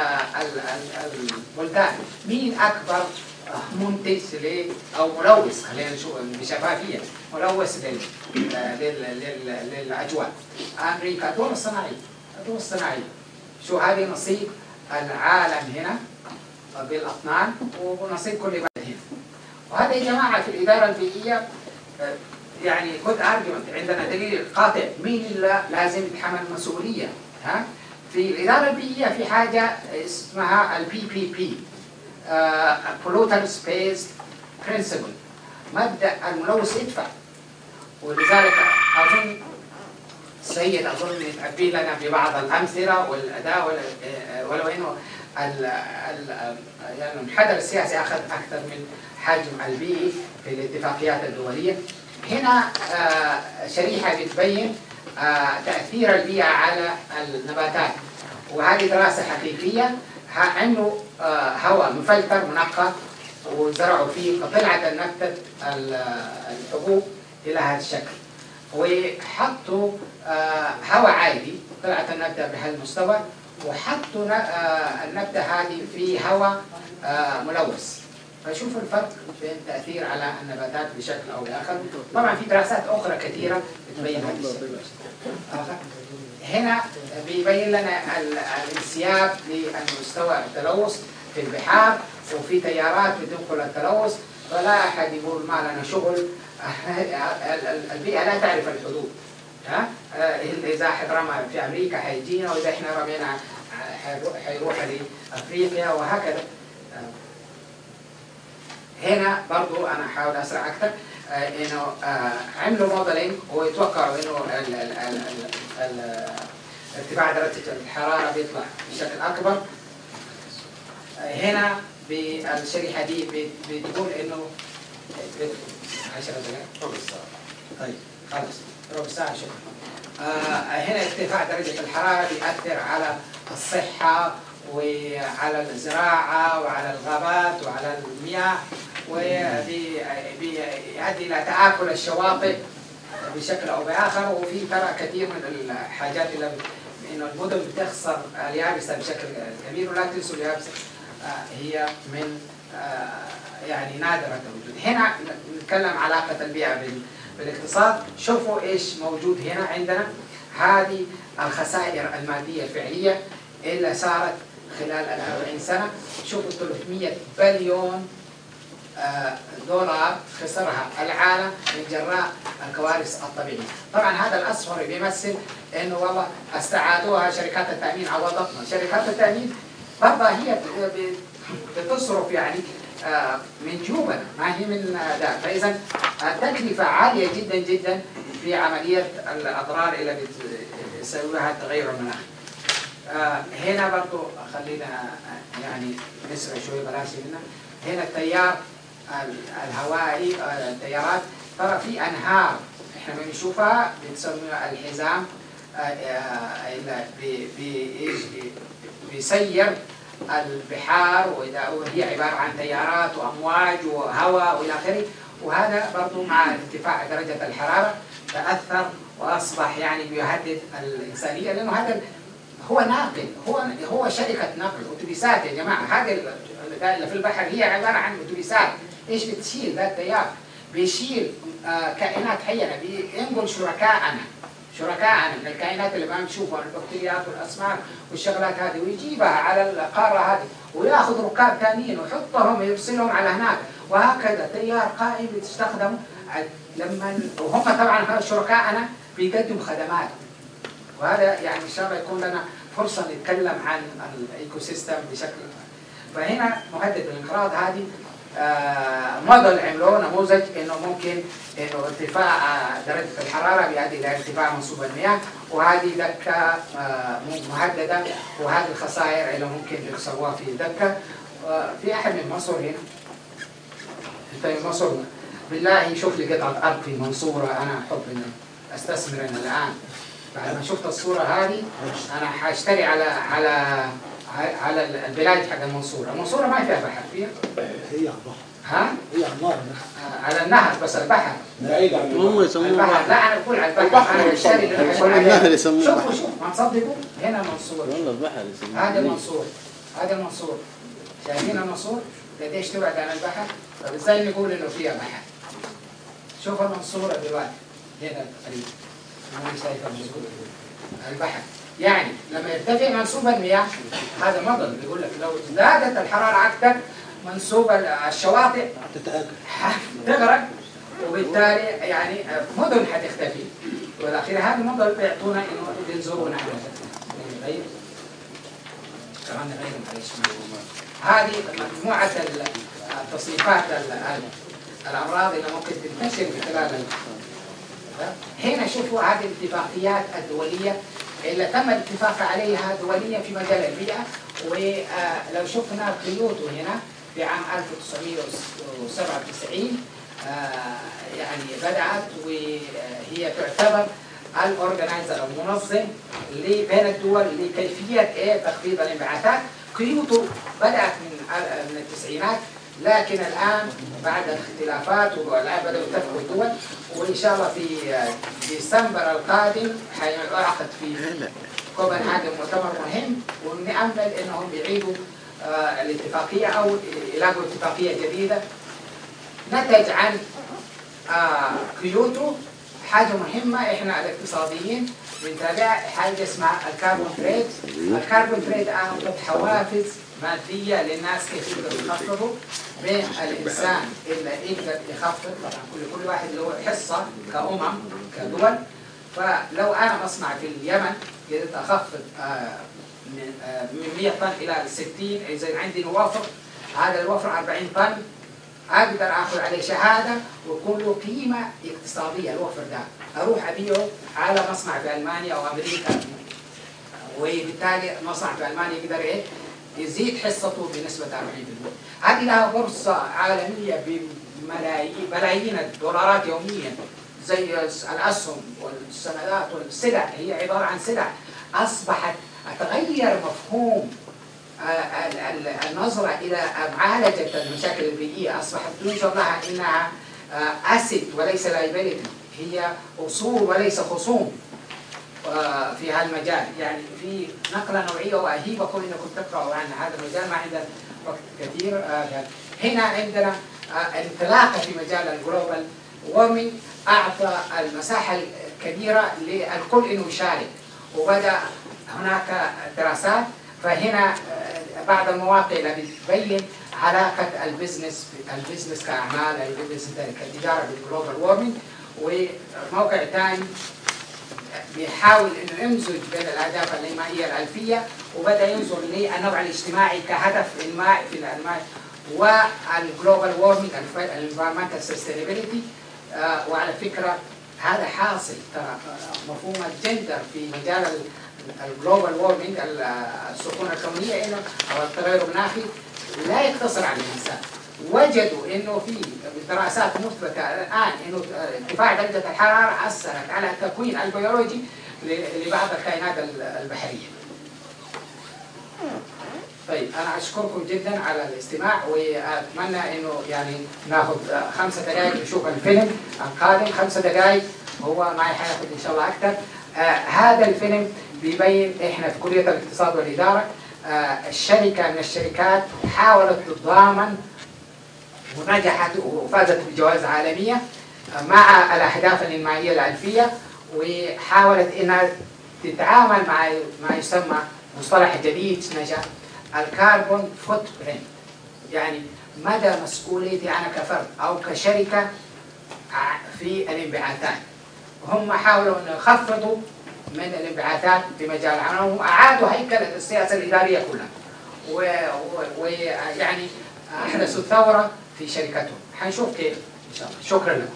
البلدان مين أكبر منتج أو ملوث، خلينا نشوف بشفافية، ملوث للأجواء. أمريكا الدول الصناعية، شو هذه نصيب العالم هنا بالأطنان ونصيب كل بلد هنا. وهذا يا جماعة في الإدارة البيئية يعني good argument، عندنا دليل قاطع مين اللي لازم يتحمل مسؤولية. في الإدارة البيئية في حاجة اسمها PPP Polluters Pays Principle، مبدأ الملوث يدفع. ولذلك أظن السيد يتعبي لنا ببعض الأمثلة والأداء، ولو إنه يعني المنحدر السياسي أخذ أكثر من حجم البيئي في الاتفاقيات الدولية. هنا شريحة بتبين تأثير البيئة على النباتات وهذه دراسة حقيقية. عملوا هواء مفلتر منقى وزرعوا فيه، فطلعت النبتة الحبوب إلى هذا الشكل، وحطوا هواء عادي طلعت النبتة بهذا المستوى، وحطوا النبتة هذه في هواء ملوث. فشوفوا الفرق بين التأثير على النباتات بشكل أو بآخر. طبعا في دراسات أخرى كثيرة بتبين هذا الشيء. هنا بيبين لنا الانسياب لمستوى التلوث في البحار، وفي تيارات بتنقل التلوث، فلا أحد يقول ما لنا شغل. البيئة لا تعرف الحدود. إذا أحد رمى في أمريكا حيجينا، وإذا إحنا رمينا حيروح لأفريقيا وهكذا. هنا برضو أنا أحاول أسرع أكثر. إنه عملوا موديلينج ويتوقعوا إنه ارتفاع درجة الحرارة بيطلع بشكل أكبر. هنا بالشريحة دي بتقول إنه 10 دقائق ربع ساعة. طيب خلاص ربع ساعة شكرا. هنا ارتفاع درجة الحرارة بيأثر على الصحة وعلى الزراعة وعلى الغابات وعلى المياه، وبيؤدي إلى تآكل الشواطئ بشكل أو بآخر. وفي ترى كثير من الحاجات اللي إنه المدن بتخسر اليابسة بشكل كبير، ولا تنسوا اليابسة هي من يعني نادرة الوجود. هنا نتكلم علاقة البيئة بالاقتصاد. شوفوا إيش موجود هنا عندنا. هذه الخسائر المادية الفعلية اللي صارت خلال 40 سنة. شوفوا 300 بليون دولار خسرها العالم من جراء الكوارث الطبيعية. طبعا هذا الأصفر بيمثل إنه والله استعادوها شركات التأمين، عوضتنا. شركات التأمين برضه هي بتصرف يعني من جيوبنا، ما هي من ده. فإذا التكلفة عالية جدا جدا في عملية الأضرار اللي بتسويها التغير المناخي. هنا برضو خلينا يعني نسرع شوي بلاش هنا. هنا التيار الهوائي، التيارات ترى في أنهار احنا بنشوفها بنسميها الحزام، بيسير البحار، وهي عبارة عن تيارات وأمواج وهواء وإلى آخره. وهذا برضو مع ارتفاع درجة الحرارة تأثر وأصبح يعني بيهدد الإنسانية، لأنه هذا هو ناقل، هو شركة نقل أتوبيسات يا جماعة. هذه اللي في البحر هي عبارة عن أتوبيسات. إيش بتشيل ذا التيار؟ بيشيل كائنات حية، بينقل شركائنا من الكائنات اللي ما بنشوفها، البكتيريات والأسماك والشغلات هذه، ويجيبها على القارة هذه، وياخذ ركاب ثانيين ويحطهم يرسلهم على هناك، وهكذا تيار قائم بتستخدم. لما وهم طبعا شركائنا بيقدموا خدمات، وهذا يعني إن شاء الله يكون لنا فرصة نتكلم عن الإيكو سيستم بشكل. فهنا مهدد الانقراض. هذه موديل عملوه نموذج إنه ممكن إنه ارتفاع درجة الحرارة بيؤدي إلى ارتفاع منسوب المياه، وهذه دكة مهددة، وهذه الخسائر اللي ممكن يخسروها في دكة. في أحد من مصر هنا؟ أنت من مصر بالله شوف لي قطعة أرض في المنصورة، أنا أحب إنه أستثمر الآن. بعد ما شفت الصورة هذه أنا حاشتري على البلاد حق المنصورة. المنصورة ما فيها بحر، فيها؟ هي على البحر. ها؟ هي على النهر. على النهر بس البحر. بعيد عن هم يسموه البحر. لا أنا بقول على البحر. أنا بشتري النهر يسموه بحر. شوفوا ما تصدقوا هنا المنصورة. والله البحر يسموه. هذا المنصورة. هذا المنصورة. شايفين المنصورة؟ قديش تبعد عن البحر؟ طيب إزاي نقول إنه فيها بحر؟ شوف المنصورة دلوقتي هنا قريب. ما شايف البحر. يعني لما يرتفع منسوب المياه، هذا موديل بيقول لك لو زادت الحرارة أكثر منسوب الشواطئ تغرق، وبالتالي يعني مدن حتختفي والأخير. هذا الموديل بيعطونا إنه بينظروا نحن غير كمان غير معلش. هذه مجموعة التصنيفات الأمراض اللي ممكن تنتشر من خلال. هنا شوفوا هذه الاتفاقيات الدولية اللي تم الاتفاق عليها دوليا في مجال البيئة. ولو شفنا كيوتو هنا في عام 1997 يعني بدأت، وهي تعتبر الأورجنايزر المنظم بين الدول لكيفية تخفيض الانبعاثات. كيوتو بدأت من التسعينات، لكن الآن بعد الاختلافات والآن بدأوا يتفقوا الدول، وإن شاء الله في ديسمبر القادم حيعقد في كوبنهاجن مؤتمر مهم، ونأمل أنهم يعيدوا الاتفاقية أو يلاقوا اتفاقية جديدة. نتج عن كيوتو حاجة مهمة، إحنا الاقتصاديين بنتابع حاجة اسمها الكاربون تريد. الكاربون تريد أعطت حوافز مادية للناس كيف يقدروا يخفضوا، بين الإنسان اللي يقدر يخفض، طبعا كل واحد له حصة كدول. فلو أنا مصنع في اليمن قدرت أخفض من 100 طن إلى 60، إذا عندي الوفر، هذا الوفر 40 طن، أقدر آخذ عليه شهادة ويكون له قيمة اقتصادية. الوفر ده أروح أبيعه على مصنع في ألمانيا أو أمريكا، وبالتالي مصنع في ألمانيا يقدر يزيد حصته بنسبة 40%. هذه لها فرصة عالمية بملايين الدولارات يوميا، زي الأسهم والسندات والسلع. هي عبارة عن سلع أصبحت تغير مفهوم النظرة إلى معالجة المشاكل البيئية. أصبحت تنشر لها إنها أسيد وليس لايبيليتي، هي أصول وليس خصوم في هذا المجال. يعني في نقلة نوعية وأهيبة، كل إنكم تقرأوا عن هذا المجال، ما عندنا وقت كثير. هنا عندنا انطلاقة في مجال الجلوبال وورمينج، أعطى المساحة الكبيرة للكل إنه يشارك، وبدأ هناك دراسات. فهنا بعض المواقع اللي بتبين علاقة البزنس كأعمال، البزنس كتجارة بالجلوبال وورمينج. وموقع ثاني بيحاول انه يمزج بين الاهداف الانمائيه الالفيه، وبدا ينظر للنوع الاجتماعي كهدف انمائي في الانماء، والجلوبال وورمينج الانفايرمنتال سستينابيلتي. وعلى فكره هذا حاصل، ترى مفهوم الجندر في مجال الجلوبال وورمينج السخونه الكونيه انه او التغير المناخي لا يقتصر على الانسان. وجدوا انه في دراسات مثبته الان انه ارتفاع درجه الحراره اثرت على التكوين البيولوجي لبعض الكائنات البحريه. طيب انا اشكركم جدا على الاستماع، واتمنى انه يعني ناخذ 5 دقائق نشوف الفيلم القادم. 5 دقائق، هو معي حياخذ ان شاء الله اكثر. هذا الفيلم بيبين احنا في كليه الاقتصاد والاداره، الشركه من الشركات حاولت تتضامن ونجحت وفازت بجوائز عالميه مع الاهداف الانمائيه الالفيه، وحاولت انها تتعامل مع ما يسمى مصطلح جديد نشأ، الكربون فوت برنت، يعني مدى مسؤوليتي انا كفرد او كشركه في الانبعاثات. هم حاولوا ان يخفضوا من الانبعاثات في مجال العمل، واعادوا هيكله السياسه الاداريه كلها، ويعني احدثوا ثوره في شركتهم. حنشوف كيف ان شاء الله. شكرا لكم.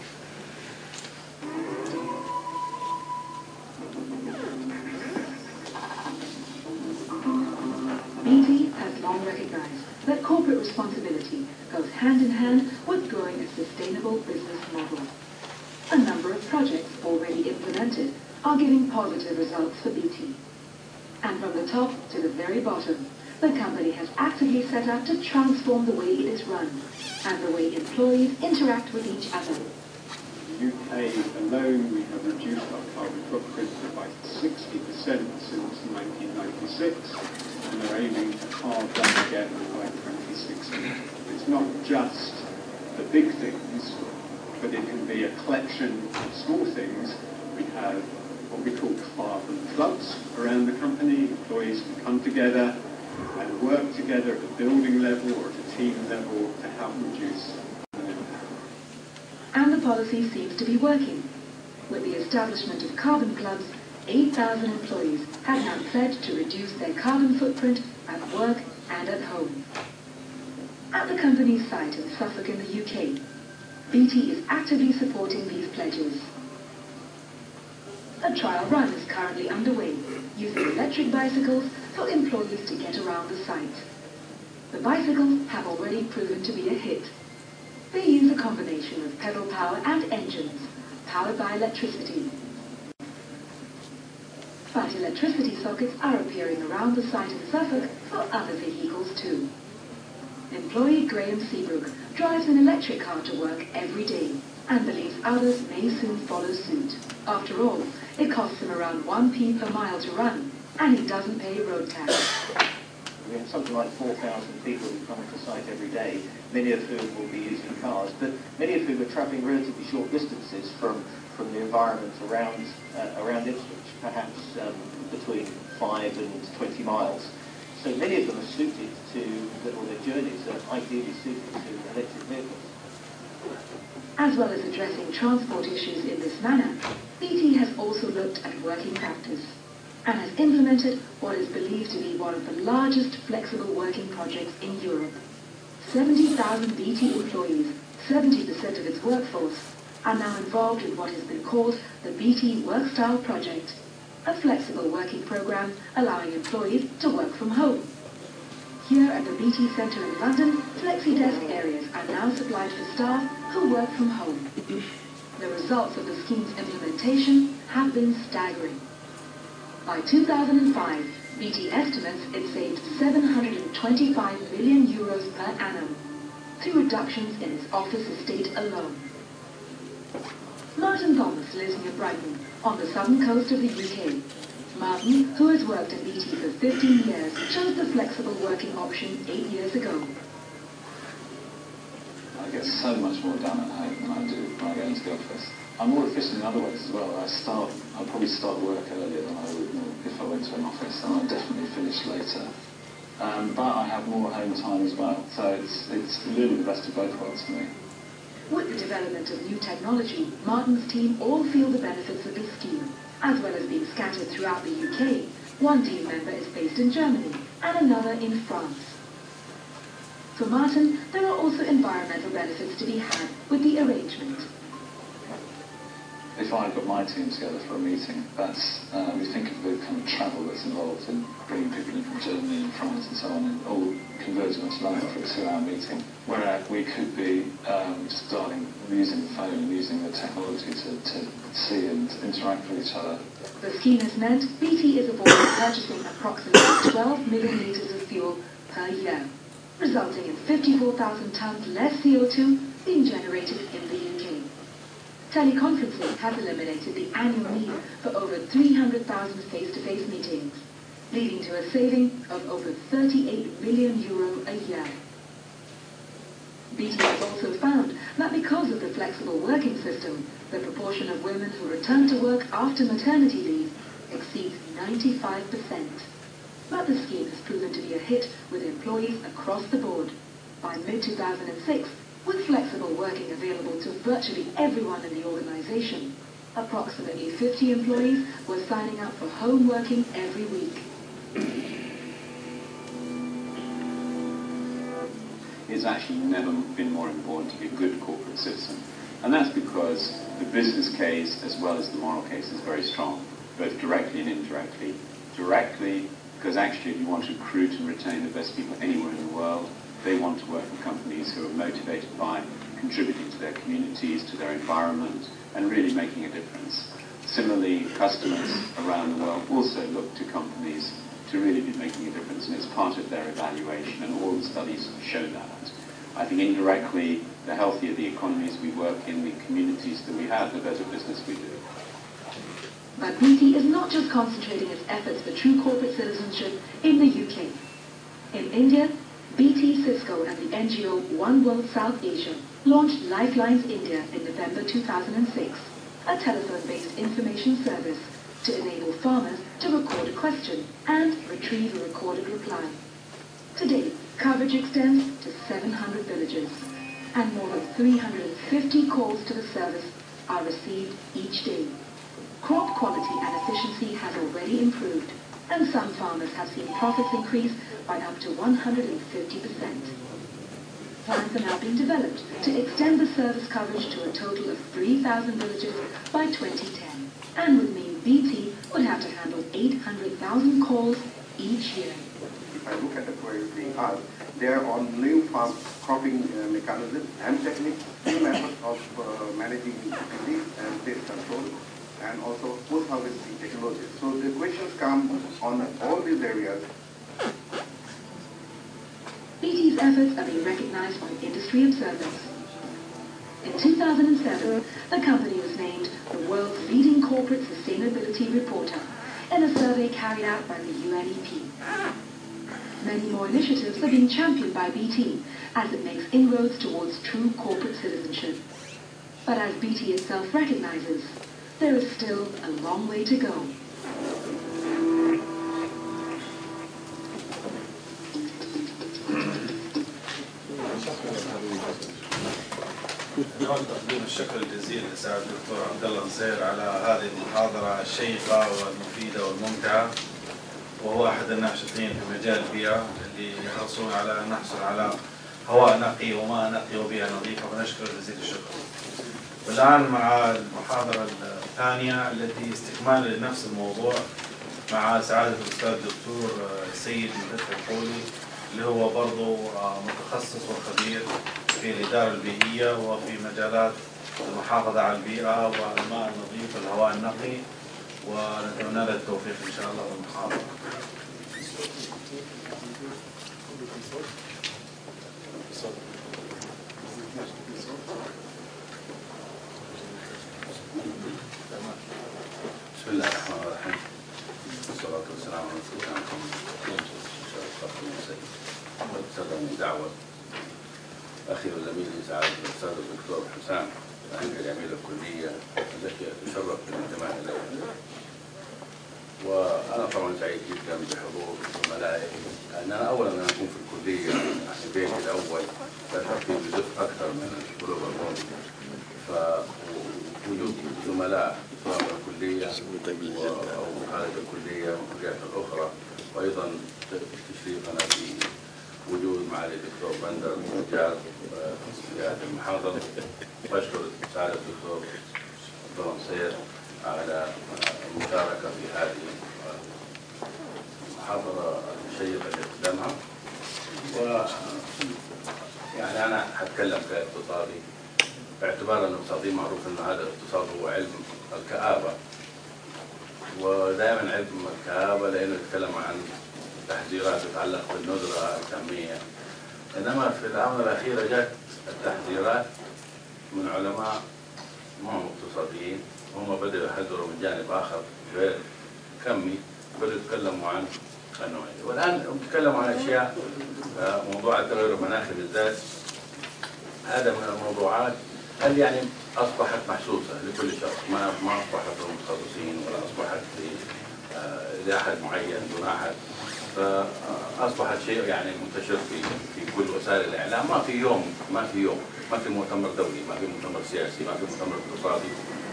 BT has long recognized that corporate responsibility goes hand in hand with growing a sustainable business model. A number of projects already implemented are giving positive results for BT. And from the top to the very bottom, the company has actively set out to transform the way it is run and the way employees interact with each other. In the UK alone, we have reduced our carbon footprint by 60% since 1996, and are aiming to halve that again by 2060. It's not just the big things, but it can be a collection of small things. We have what we call carbon clubs around the company. Employees can come together and work together at the building level or at a team level to help reduce an impact. And the policy seems to be working. With the establishment of carbon clubs, 8,000 employees have now pledged to reduce their carbon footprint at work and at home. At the company's site in Suffolk in the UK, BT is actively supporting these pledges. A trial run is currently underway, using electric bicycles for employees to get around the site. The bicycles have already proven to be a hit. They use a combination of pedal power and engines, powered by electricity. but electricity sockets are appearing around the site in Suffolk for other vehicles too. Employee Graham Seabrook drives an electric car to work every day and believes others may soon follow suit. After all, it costs him around 1p per mile to run, and he doesn't pay road tax. We have something like 4,000 people who come to site every day, many of whom will be using cars, but many of whom are travelling relatively short distances from the environment around Ipswich, perhaps between 5 and 20 miles. So many of them are suited to, or their journeys are ideally suited to electric vehicles. As well as addressing transport issues in this manner, BT has also looked at working practice and has implemented what is believed to be one of the largest flexible working projects in Europe. 70,000 BT employees, 70% of its workforce, are now involved in what has been called the BT Work Style Project, a flexible working program allowing employees to work from home. Here at the BT Centre in London, flexi-desk areas are now supplied for staff who work from home. The results of the scheme's implementation have been staggering. By 2005, BT estimates it saved €725 million per annum through reductions in its office estate alone. Martin Thomas lives near Brighton, on the southern coast of the UK. Martin, who has worked at BT for 15 years, chose the flexible working option 8 years ago. I get so much more done at home than I do when I go into the office. I'm more efficient in other ways as well. I'll probably start work earlier than I would if I went to an office, and I'll definitely finish later. But I have more home time as well, so it's really the best of both worlds for me. With the development of new technology, Martin's team all feel the benefits of this scheme, as well as being scattered throughout the UK. One team member is based in Germany and another in France. For Martin, there are also environmental benefits to be had with the arrangement. If I got my team together for a meeting, we think of the kind of travel that's involved in bringing people in from Germany and France and so on, and all converging onto London for a 2-hour meeting, where we could be just using the phone and using the technology to see and interact with each other. The scheme has meant BT is avoiding purchasing approximately 12 million litres of fuel per year, resulting in 54,000 tonnes less CO2 being generated in the UK. Teleconferencing has eliminated the annual need for over 300,000 face-to-face meetings, leading to a saving of over €38 million a year. BT has also found that because of the flexible working system, the proportion of women who return to work after maternity leave exceeds 95%. But the scheme has proven to be a hit with employees across the board. By mid-2006, with flexible working available to virtually everyone in the organisation, approximately 50 employees were signing up for home working every week. It's actually never been more important to be a good corporate citizen. And that's because the business case as well as the moral case is very strong, both directly and indirectly. Directly, because actually if you want to recruit and retain the best people anywhere in the world, they want to work for companies who are motivated by contributing to their communities, to their environment, and really making a difference. Similarly, customers around the world also look to companies to really be making a difference, and it's part of their evaluation, and all the studies show that. I think indirectly, the healthier the economies we work in, the communities that we have, the better business we do. But BT is not just concentrating its efforts for true corporate citizenship in the UK. In India, BT, Cisco and the NGO One World South Asia launched Lifelines India in November 2006, a telephone-based information service to enable farmers to record a question and retrieve a recorded reply. Today, coverage extends to 700 villages, and more than 350 calls to the service are received each day. Crop quality and efficiency has already improved, and some farmers have seen profits increase by up to 150%. Plans are now being developed to extend the service coverage to a total of 3,000 villages by 2010, and would mean BT would have to handle 800,000 calls each year. If I look at the queries being asked, they are on new farm cropping mechanisms and techniques, new methods of managing disease and pest control, and also food harvesting technologies. So the questions come on all these areas. BT's efforts are being recognized by industry observers. In 2007, the company was named the world's leading corporate sustainability reporter in a survey carried out by the UNEP. Many more initiatives are being championed by BT as it makes inroads towards true corporate citizenship. But as BT itself recognizes, there is still a long way to go. نود تقديم الشكر الجزيل لسعادة الدكتور عبد الله نصير على هذه المحاضرة الشيقة والمفيدة والممتعة، وهو أحد الناشطين في مجال البيئة اللي يحرصون على أن نحصل على هواء نقي وماء نقي وبيئة نظيفة، ونشكر جزيل الشكر. والآن مع المحاضرة الثانية التي استكمال لنفس الموضوع مع سعادة الأستاذ الدكتور سيد مدحت الحولي، اللي هو برضه متخصص وخبير في الإدارة البيئية وفي مجالات المحافظة على البيئة والماء النظيف والهواء النقي، ونتمنى له التوفيق إن شاء الله في المحاضرة. بسم الله الرحمن الرحيم، والصلاة والسلام على رسول الله محمد وسلم دعوة أخي وزميلي سعادة الأستاذ الدكتور حسام عند العميد الكلية التي أتشرف بالانتماء إليها. وأنا طبعا سعيد جدا بحضور زملائي، لأن أنا أولا أنا أكون في الكلية في بيتي الأول فالحقي بجزء أكثر من الجلوبال وورمنج، فوجود زملاء سواء من الكلية أو خارج الكلية والكليات الأخرى، وأيضا تشريفنا في وجود معالي الدكتور بندر النجار في هذه المحاضرة. وأشكر سعادة الدكتور عبد الله نصير على المشاركة في هذه المحاضرة الشيقة اللي قدمها. يعني أنا هتكلم كاقتصادي، باعتبار أن الاقتصادي معروف أن هذا الاقتصاد هو علم الكآبة، ودائما علم الكآبة لأنه يتكلم عن تحذيرات تتعلق بالندرة التنمية، إنما في الآونة الأخيرة جاءت التحذيرات من علماء ما هم اقتصاديين، وهم بدأوا يحذروا من جانب آخر غير كمي، بدأوا يتكلموا عن النوعية. والآن نتكلم عن أشياء، موضوع التغير المناخي بالذات هذا من الموضوعات اللي يعني أصبحت محسوسة لكل شخص، ما أصبحت للمتخصصين ولا أصبحت لأحد معين دون أحد، فأصبحت شيء يعني منتشر في كل وسائل الإعلام. ما في مؤتمر دولي، ما في مؤتمر سياسي، ما في مؤتمر اقتصادي،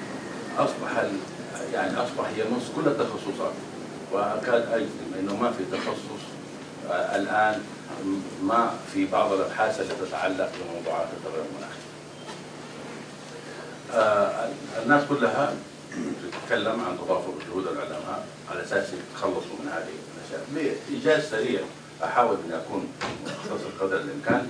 أصبح يمس كل التخصصات، وأكاد أجزم إنه ما في تخصص الآن ما في بعض الأبحاث التي تتعلق بموضوعات التغير المناخي. الناس كلها تتكلم عن تضافر جهود العلماء على أساس يتخلصوا من هذه الأشياء. بإيجاز سريع أحاول أن أكون مختصر قدر الإمكان.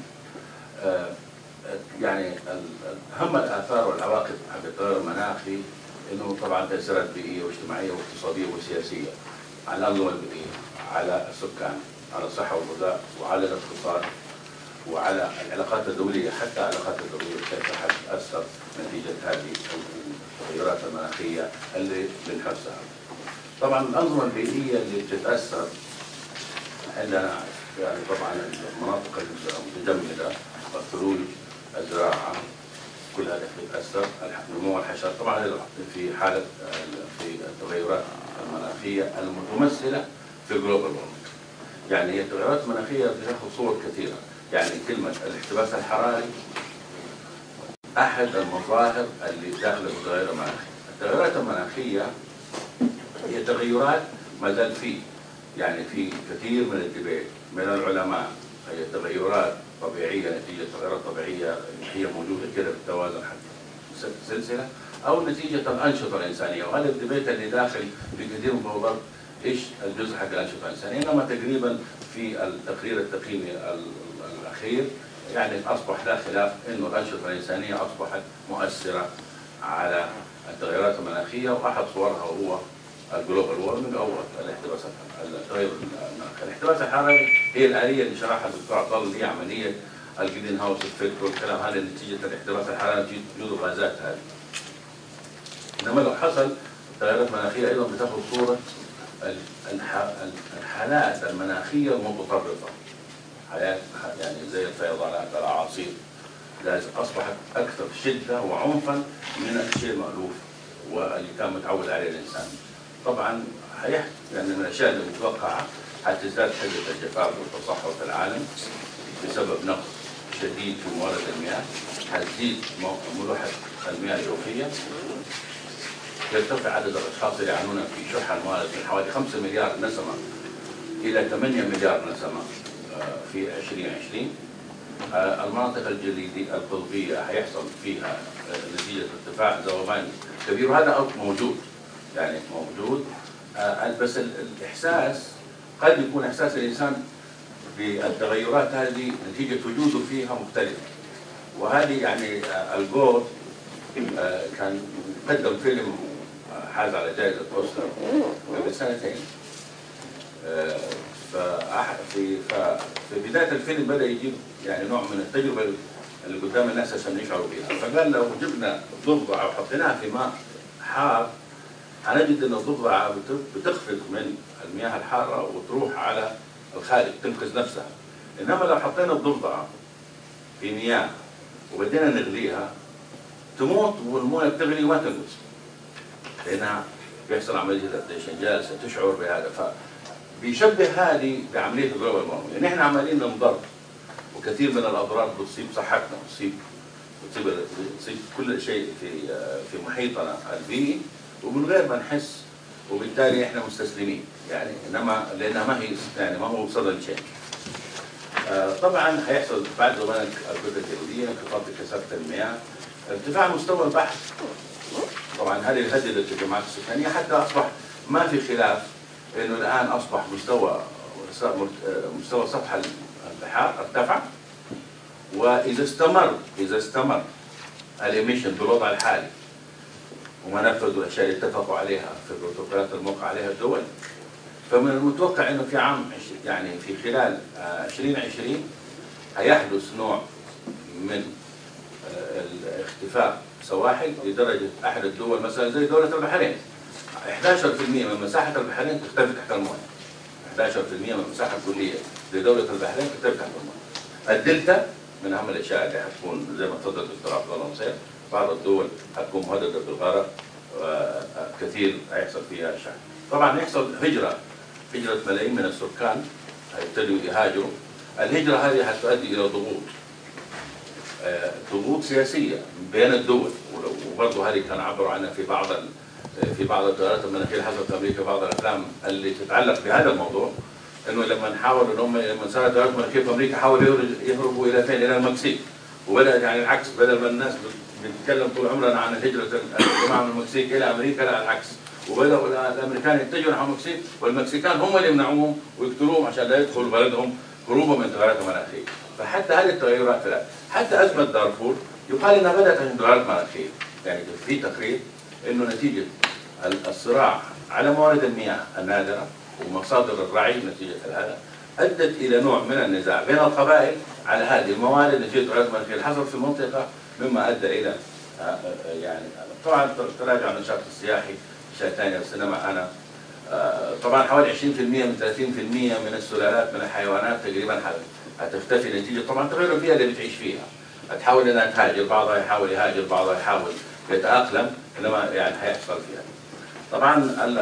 يعني أهم الآثار والعواقب حق التغير المناخي إنه طبعا تأثيرات بيئية واجتماعية واقتصادية وسياسية على الأنظمة البيئية، على السكان، على الصحة والغذاء، وعلى الاقتصاد، وعلى العلاقات الدولية. حتى العلاقات الدولية كيف تتأثر نتيجة هذه التغيرات المناخية اللي بنحسها. طبعا الأنظمة البيئية اللي بتتأثر عندنا يعني طبعا المناطق المتجمدة، الثلوج، الزراعة، كل هذا بتتأثر. نمو الحشرات طبعا في حالة في التغيرات المناخية المتمثلة في الجلوبال وورمنج. يعني هي التغيرات المناخية بتاخذ صور كثيرة. يعني كلمة الاحتباس الحراري أحد المظاهر اللي داخل التغير المناخي. التغيرات المناخية هي تغيرات ما زال يعني في كثير من الدبيت من العلماء هي تغيرات طبيعية نتيجة تغيرات طبيعية هي موجودة كده بالتوازن حق سلسلة، أو نتيجة الأنشطة الإنسانية. وهذا الدبيت اللي داخل في كثير من الموضوعات إيش الجزء حق الأنشطة الإنسانية. إنما تقريبا في التقرير التقييمي الأخير يعني أصبح لا خلاف إنه الأنشطة الإنسانية أصبحت مؤثرة على التغيرات المناخية، وأحد صورها هو الجلوبال وورمنج أو التغير المناخي. الاحتباس الحراري هي الآلية اللي شرحها الدكتور عبد الله، اللي هي عملية الجرين هاوس افكت والكلام هذا نتيجة الاحتباس الحراري نتيجة وجود الغازات هذه. إنما لو حصل تغيرات مناخية أيضا بتاخذ صورة الحالات المناخية المتطرفة، حالات يعني زي الفيضانات، الأعاصير، أصبحت أكثر شدة وعنفا من الشيء المألوف واللي كان متعود عليه الإنسان. طبعا يعني من الأشياء اللي متوقعة حتزداد حدة الجفاف والتصحر في العالم بسبب نقص شديد في موارد المياه، حتزيد ملوحة المياه الجوفية، يرتفع عدد الأشخاص اللي يعانون في شح الموارد من حوالي 5 مليار نسمة إلى 8 مليار نسمة في 2020. المناطق الجليدية القطبية هيحصل فيها نتيجة ارتفاع ذوبان كبير، وهذا موجود يعني موجود، بس الإحساس قد يكون إحساس الإنسان بالتغيرات هذه نتيجة وجوده فيها مختلفة. وهذه يعني الجور كان قدم فيلم حاز على جائزة أوسكار قبل سنتين. في بداية الفيلم بدأ يجيب يعني نوع من التجربة اللي قدام الناس عشان يشعروا بها، فقال لو جبنا ضفدعة وحطيناها في ماء حار هنجد أن الضفدعة بتخفق من المياه الحارة وتروح على الخارج تنقذ نفسها. إنما لو حطينا الضفدعة في مياه وبدينا نغليها تموت، والمويه بتغلي وما تنقذ، لأنها بيحصل عملية الادابتيشن، جالسة تشعر بهذا. فبيشبه هذه بعملية الجلوبال وورمنج، يعني احنا عمالين ننضر وكثير من الأضرار بتصيب صحتنا، بتصيب كل شيء في محيطنا البيئي ومن غير ما نحس، وبالتالي احنا مستسلمين يعني، انما لانها ما هي يعني ما هو صدى شيء. طبعا هيحصل بعد زمان الكتل الجليديه، انخفاض في كثافه المياه، ارتفاع مستوى البحر. طبعا هذه الهدده الجماعات السكانيه، حتى اصبح ما في خلاف انه الان اصبح مستوى سطح البحار ارتفع، واذا استمر الإيميشن بالوضع الحالي وما نفذوا الاشياء اللي اتفقوا عليها في البروتوكولات الموقع عليها الدول، فمن المتوقع انه في عام يعني في خلال 2020 هيحدث نوع من اختفاء سواحل لدرجه احد الدول مثلا زي دوله البحرين 11% من مساحه البحرين تختفي تحت المويه. 11% من المساحه الكليه لدوله البحرين تختفي تحت المويه. الدلتا من اهم الاشياء اللي حتكون زي ما تفضل الدكتور عبد الله نصير، بعض الدول حتكون مهدده بالغرق، كثير هيحصل فيها شح. طبعا يحصل هجره ملايين من السكان هيبتدوا يهاجروا. الهجره هذه حتؤدي الى ضغوط سياسيه بين الدول، وبرضه هذه كان عبروا عنها في بعض التغيرات المناخيه اللي حصلت في امريكا، بعض الافلام اللي تتعلق بهذا الموضوع، انه لما نحاول ان هم لما صارت تغيرات مناخيه في امريكا حاولوا يهربوا الى فين؟ الى المكسيك، وبدا يعني العكس، بدل ما الناس بتتكلم طول عمرنا عن هجره الجماعه من المكسيك الى امريكا، لا العكس، وبداوا الامريكان يتجهوا نحو المكسيك، والمكسيكان هم اللي يمنعوهم ويقتلوهم عشان لا يدخلوا بلدهم هروبا من التغيرات المناخيه. فحتى هذه التغيرات لا، حتى ازمه دارفور يقال انها بدات عشان تغيرات مناخيه، يعني في تقرير انه نتيجه الصراع على موارد المياه النادره ومصادر الرعي نتيجه هذا ادت الى نوع من النزاع بين القبائل على هذه الموارد نتيجه التغيرات المناخيه اللي حصلت في المنطقه، مما ادى الى يعني طبعا تراجع النشاط السياحي، اشياء ثانيه، السينما. انا طبعا حوالي 20% من 30% من السلالات من الحيوانات تقريبا هتختفي نتيجه طبعا تغير البيئه اللي بتعيش فيها. هتحاول انها تهاجر، بعضها يحاول يهاجر، بعضها يحاول يتاقلم، انما يعني هيحصل فيها. طبعا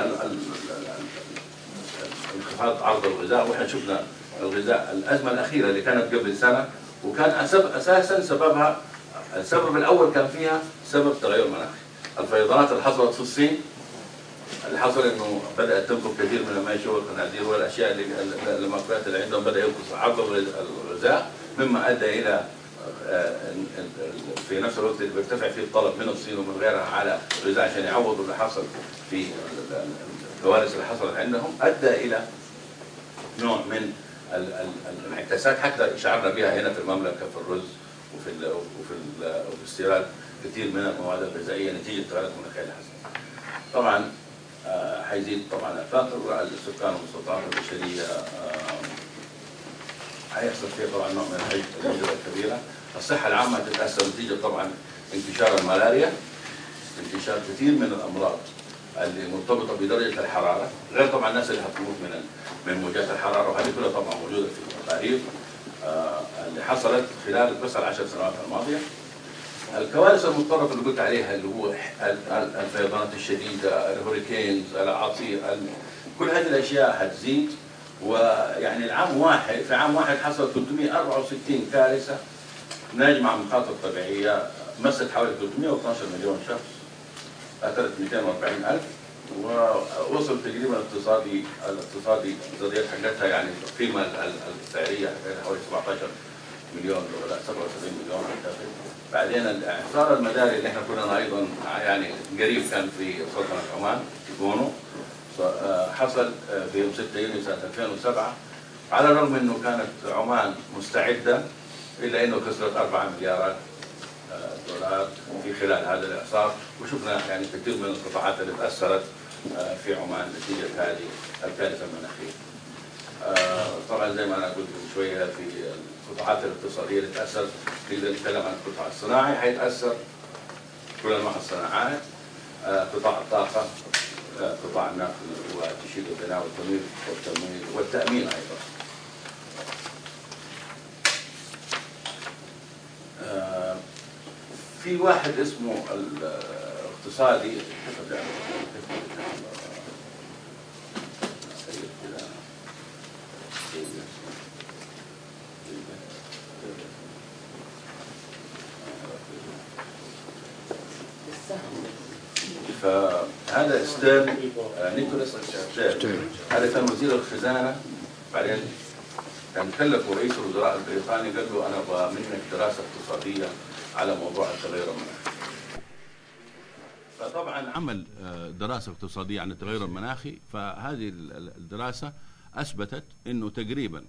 انخفاض عرض الغذاء، واحنا شفنا الغذاء الازمه الاخيره اللي كانت قبل سنه، وكان اساسا السبب الاول كان فيها سبب تغير مناخي. الفيضانات اللي حصلت في الصين، اللي حصل انه بدات تنقص كثير من المياه والقناديل والاشياء اللي المأكولات اللي عندهم بدا ينقص عرض الغذاء، مما ادى الى في نفس الوقت اللي بيرتفع فيه الطلب من الصين ومن غيرها على الغذاء عشان يعوضوا اللي حصل في الكوارث اللي حصلت عندهم، ادى الى نوع من الانعكاسات حتى شعرنا بها هنا في المملكه في الرز وفي الاستيراد كثير من المواد الغذائيه نتيجه التغيرات المناخيه اللي حصلت. طبعا حيزيد طبعا الفقر، السكان والمستوطنات البشريه حيحصل فيها طبعا نوع من الهجره الكبيره. الصحه العامه تتاثر نتيجه طبعا انتشار الملاريا، انتشار كثير من الامراض اللي مرتبطه بدرجه الحراره، غير طبعا الناس اللي حتموت من موجات الحراره، وهذه كلها طبعا موجوده في التقارير اللي حصلت خلال بس ال10 سنوات الماضيه. الكوارث المتطرفه اللي قلت عليها اللي هو الفيضانات الشديده، الهوريكينز، الاعاصير، كل هذه الاشياء حتزيد. ويعني في عام واحد حصل 364 كارثه ناجمه عن مخاطر طبيعيه مست حوالي 312 مليون شخص، قتلت 240,000، ووصل تقريبا الاقتصاديات حقتها يعني القيمه السعريه حقتها حوالي 17 مليون ولا 77 مليون اعتقد. بعدين الاعصار المداري اللي احنا كلنا ايضا يعني قريب كان في سلطنه عمان في بونو، حصل في يوم 6 يونيو سنه 2007. على الرغم انه كانت عمان مستعده الا انه خسرت 4 مليارات دولار في خلال هذا الاعصار، وشفنا يعني كثير من القطاعات اللي تاثرت في عمان نتيجه هذه الكارثه المناخيه. طبعا زي ما انا قلت من شويه في القطاعات الاقتصاديه اللي تاثر، نقدر نتكلم عن القطاع الصناعي حيتاثر كل انواع الصناعات، قطاع الطاقه، قطاع النقل وتشييد البناء والتمويل والتامين ايضا. في واحد اسمه الاقتصادي فهذا ستيرن، نيكولاس ستيرن، هذا كان وزير الخزانه. بعدين كان كلفه رئيس الوزراء البريطاني قال له انا ابغى منك دراسه اقتصاديه على موضوع التغير المناخي. فطبعا عمل دراسه اقتصاديه عن التغير المناخي، فهذه الدراسه اثبتت انه تقريبا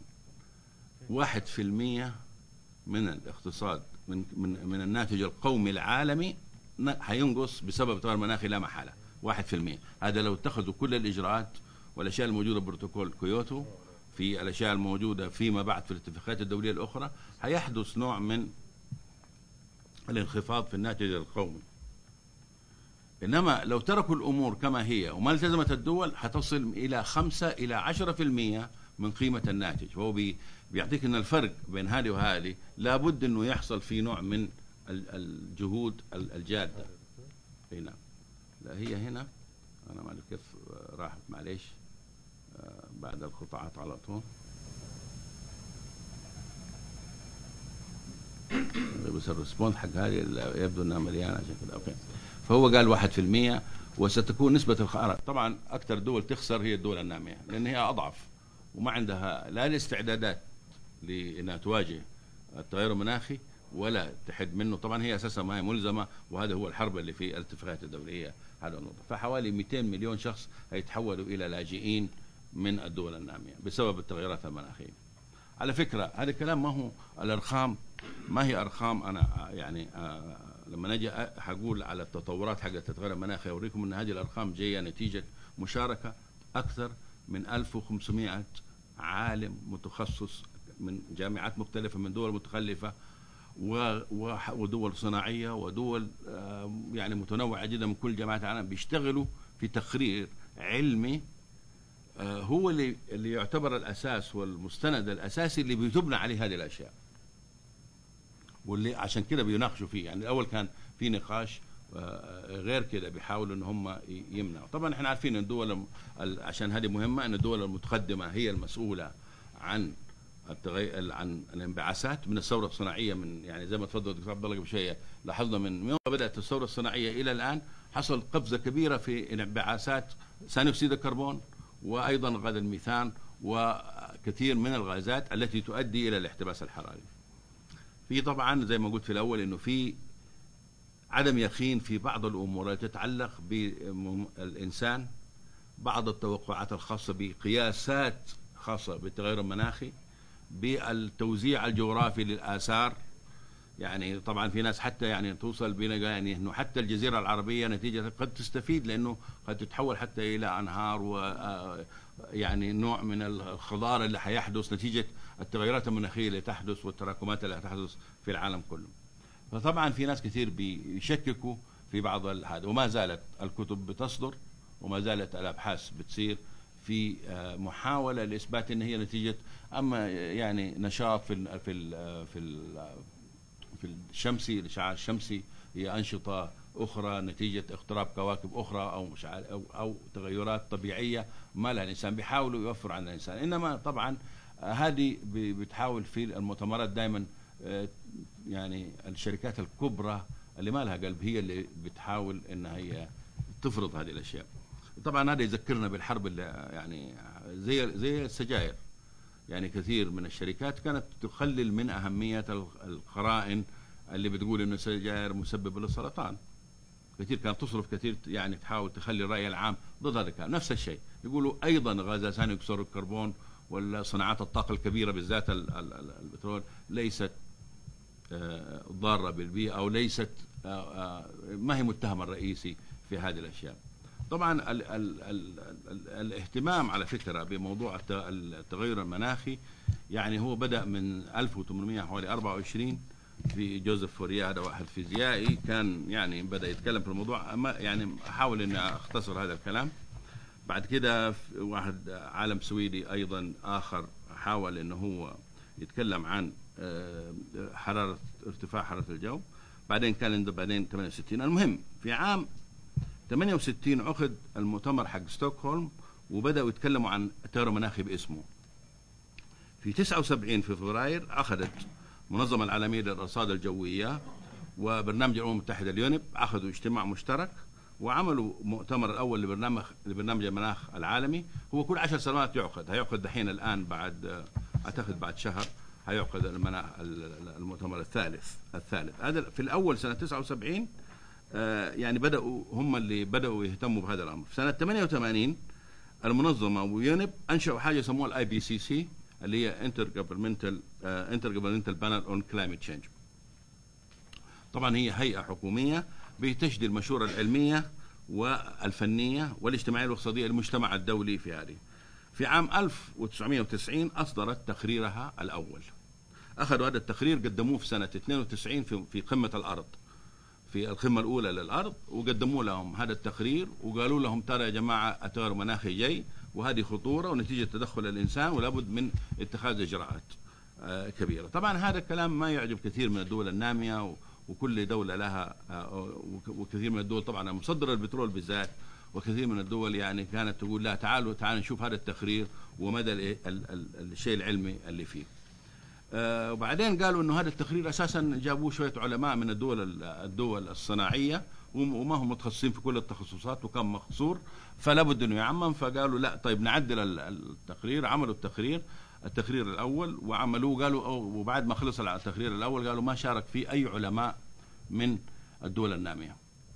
1% من الاقتصاد من الناتج القومي العالمي حينقص بسبب التغير المناخي لا محاله. 1%. هذا لو اتخذوا كل الاجراءات والاشياء الموجوده ببروتوكول كيوتو، في الاشياء الموجوده فيما بعد في الاتفاقيات الدوليه الاخرى، هيحدث نوع من الانخفاض في الناتج القومي. انما لو تركوا الامور كما هي وما التزمت الدول حتصل الى 5 إلى 10% من قيمه الناتج، فهو بيعطيك ان الفرق بين هذه وهذه لابد انه يحصل في نوع من الجهود الجاده. هنا لا هي هنا انا ما ادري كيف راحت، معليش بعد القطاعات على طول. بس الريسبونس حق هذه يبدو انها مليانه عشان كده. اوكي، فهو قال 1% وستكون نسبه الخساره. طبعا اكثر دول تخسر هي الدول الناميه لان هي اضعف وما عندها لا الاستعدادات لانها تواجه التغير المناخي ولا تحد منه. طبعا هي اساسا ما هي ملزمه، وهذا هو الحرب اللي في الاتفاقيات الدوليه هذا النقطه. فحوالي 200 مليون شخص هيتحولوا الى لاجئين من الدول الناميه بسبب التغيرات المناخيه. على فكره هذا الكلام ما هو الارقام، ما هي ارقام انا يعني لما نجي هقول على التطورات حق التغير المناخي اوريكم ان هذه الارقام جايه نتيجه مشاركه اكثر من 1500 عالم متخصص من جامعات مختلفه من دول متخلفه ودول صناعيه ودول يعني متنوعه جدا من كل جامعات العالم، بيشتغلوا في تقرير علمي هو اللي يعتبر الاساس والمستند الاساسي اللي بيتبنى عليه هذه الاشياء، واللي عشان كده بيناقشوا فيه. يعني الاول كان في نقاش، غير كده بيحاولوا ان هم يمنعوا. طبعا احنا عارفين ان الدول عشان هذه مهمه ان الدول المتقدمه هي المسؤوله عن عن الانبعاثات من الثوره الصناعيه. من يعني زي ما تفضل الدكتور عبد الله قبل شويه، لاحظنا من يوم بدات الثوره الصناعيه الى الان حصل قفزه كبيره في انبعاثات ثاني اكسيد الكربون وايضا غاز الميثان وكثير من الغازات التي تؤدي الى الاحتباس الحراري. في طبعا زي ما قلت في الاول انه في عدم يقين في بعض الامور التي تتعلق بالانسان، بعض التوقعات الخاصه بقياسات خاصه بالتغير المناخي، بالتوزيع الجغرافي للآثار. يعني طبعا في ناس حتى يعني توصل بنا يعني انه حتى الجزيره العربيه نتيجه قد تستفيد، لانه قد تتحول حتى الى انهار و يعني نوع من الخضار اللي حيحدث نتيجه التغيرات المناخيه اللي تحدث والتراكمات اللي تحدث في العالم كله. فطبعا في ناس كثير بيشككوا في بعض هذا، وما زالت الكتب بتصدر وما زالت الابحاث بتصير في محاوله لاثبات ان هي نتيجه اما يعني نشاط في الشمسي، الاشعاع الشمسي، هي انشطه اخرى نتيجه اقتراب كواكب اخرى او تغيرات طبيعيه ما لها الانسان، بيحاولوا يوفروا عن الانسان. انما طبعا هذه بتحاول في المؤتمرات دائما يعني الشركات الكبرى اللي ما لها قلب هي اللي بتحاول ان هي تفرض هذه الاشياء. طبعا هذا يذكرنا بالحرب اللي يعني زي السجائر، يعني كثير من الشركات كانت تقلل من أهمية القرائن اللي بتقول إنه السجائر مسبب للسرطان. كثير كانت تصرف كثير يعني تحاول تخلي الرأي العام ضد هذا الكلام. نفس الشيء يقولوا أيضا غاز ثاني أكسيد الكربون ولا صناعات الطاقة الكبيرة بالذات البترول ليست ضارة بالبيئة أو ليست ما هي متهم الرئيسي في هذه الأشياء. طبعا الاهتمام على فكرة بموضوع التغير المناخي يعني هو بدأ من 1824 في جوزيف فوريه، هذا واحد فيزيائي كان يعني بدأ يتكلم في الموضوع. يعني أحاول أن أختصر هذا الكلام. بعد كده واحد عالم سويدي أيضا آخر حاول أنه هو يتكلم عن ارتفاع حرارة الجو. بعدين كان بعدين 68. المهم في عام 68 عقد المؤتمر حق ستوكهولم وبدأوا يتكلموا عن التغير المناخي باسمه. في 79 في فبراير أخذت المنظمة العالمية للأرصاد الجوية وبرنامج الأمم المتحدة اليونب عقدوا اجتماع مشترك وعملوا مؤتمر الأول لبرنامج المناخ العالمي. هو كل 10 سنوات يعقد، هيعقد دحين الآن بعد أعتقد بعد شهر هيعقد المؤتمر الثالث. هذا في الأول سنة 79 يعني بدأوا هم اللي بدأوا يهتموا بهذا الأمر. في سنة 88 المنظمة ويونب أنشأوا حاجة يسموها IPCC اللي هي Intergovernmental Panel on Climate Change. طبعا هي هيئة حكومية بتشدي المشورة العلمية والفنية والاجتماعية والاقتصادية للمجتمع الدولي في هذه. في عام 1990 أصدرت تقريرها الأول. أخذوا هذا التقرير قدموه في سنة 92 في قمة الأرض، في القمة الأولى للأرض، وقدموا لهم هذا التقرير وقالوا لهم ترى يا جماعة التغير المناخي جاي وهذه خطورة ونتيجة تدخل الإنسان ولابد من اتخاذ إجراءات كبيرة. طبعا هذا الكلام ما يعجب كثير من الدول النامية وكل دولة لها وكثير من الدول طبعا مصدر البترول بالذات، وكثير من الدول يعني كانت تقول لا تعالوا نشوف هذا التقرير ومدى الشيء العلمي اللي فيه. وبعدين قالوا انه هذا التقرير اساسا جابوه شويه علماء من الدول الصناعيه وما هم متخصصين في كل التخصصات وكان مقصور فلا بد انه يعمم. فقالوا لا طيب نعدل التقرير. عملوا التقرير الاول وعملوه. قالوا وبعد ما خلص التقرير الاول قالوا ما شارك فيه اي علماء من الدول الناميه.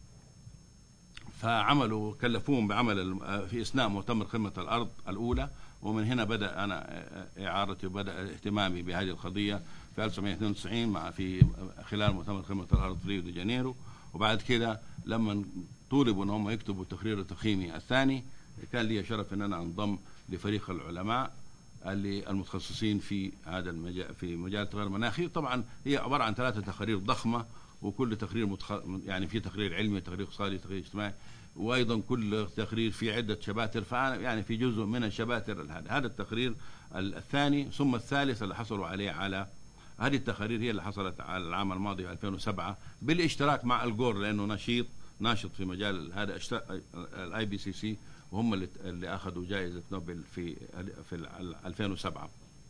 فعملوا كلفوهم بعمل في اثناء مؤتمر قمه الارض الاولى، ومن هنا بدأ أنا إعارتي وبدأ اهتمامي بهذه القضية في 1992 في خلال مؤتمر قمة الأرض في ريو دي جانيرو. وبعد كده لما طولبوا أن هم يكتبوا التقرير التقييمي الثاني كان لي شرف أن أنا أنضم لفريق العلماء اللي المتخصصين في هذا المجال في مجال التغير المناخي. طبعا هي عبارة عن 3 تقارير ضخمة وكل تقرير يعني في تقرير علمي، تقرير اقتصادي، تقرير اجتماعي، وايضا كل تقرير في عده شباتر. فانا يعني في جزء من الشباتر هذا التقرير الثاني ثم الثالث اللي حصلوا عليه على هذه التقارير هي اللي حصلت على العام الماضي 2007 بالاشتراك مع الجور لانه ناشط في مجال هذا IPCC وهم اللي اخذوا جائزه نوبل في 2007.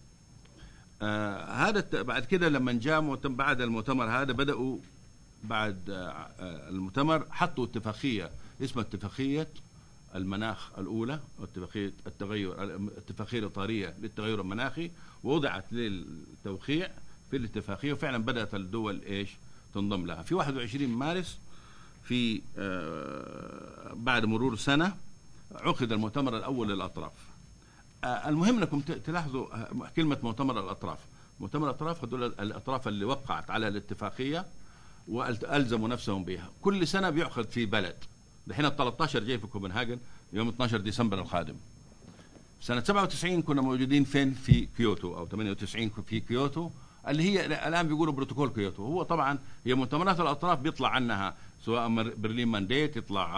هذا بعد كده لما جاء بعد المؤتمر هذا بدأوا بعد المؤتمر حطوا اتفاقية اسمها اتفاقية المناخ الأولى، اتفاقية الإطارية للتغير المناخي، ووضعت للتوقيع في الاتفاقية وفعلا بدأت الدول تنضم لها. في 21 مارس في بعد مرور سنة عقد المؤتمر الأول للأطراف. المهم انكم تلاحظوا كلمة مؤتمر الأطراف. مؤتمر الأطراف هذول الأطراف اللي وقعت على الاتفاقية وألزموا نفسهم بها. كل سنة بيعقد في بلد. الحين 13 جاي في كوبنهاجن يوم 12 ديسمبر القادم. سنة 97 كنا موجودين فين؟ في كيوتو، أو 98 في كيوتو، اللي هي الآن بيقولوا بروتوكول كيوتو. هو طبعا هي مؤتمرات الأطراف بيطلع عنها سواء برلين مانديت، يطلع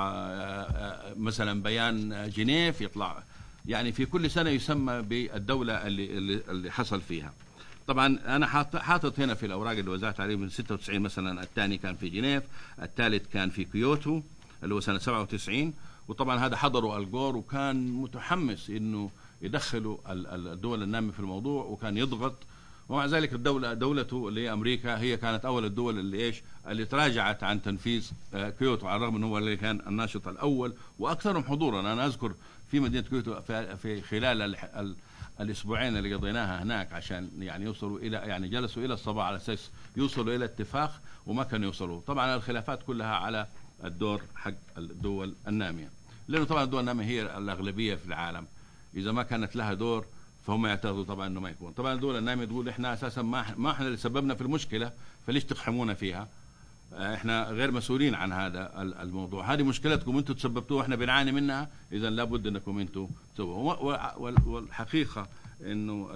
مثلا بيان جنيف، يطلع يعني في كل سنة يسمى بالدولة اللي حصل فيها. طبعا أنا حاطط هنا في الأوراق اللي وزعت عليه من 96 مثلا الثاني كان في جنيف، الثالث كان في كيوتو اللي هو سنة 97. وطبعا هذا حضروا الجور وكان متحمس إنه يدخلوا الدول النامية في الموضوع، وكان يضغط. ومع ذلك دولته اللي هي أمريكا هي كانت أول الدول اللي تراجعت عن تنفيذ كيوتو، على الرغم أنه هو اللي كان الناشط الأول وأكثرهم حضورا. أنا أذكر في مدينة كيوتو في خلال الأسبوعين اللي قضيناها هناك عشان يعني يوصلوا إلى، يعني جلسوا إلى الصباح على أساس يوصلوا إلى اتفاق وما كانوا يوصلوا. طبعا الخلافات كلها على الدور حق الدول النامية، لأنه طبعا الدول النامية هي الأغلبية في العالم. إذا ما كانت لها دور فهم يعتقدوا طبعا انه ما يكون. طبعا الدول النامية تقول احنا اساسا ما احنا اللي سببنا في المشكله، فليش تقحمونا فيها؟ احنا غير مسؤولين عن هذا الموضوع، هذه مشكلتكم انتم تسببتوها، احنا بنعاني منها، اذا لابد انكم انتم تسووا. والحقيقه انه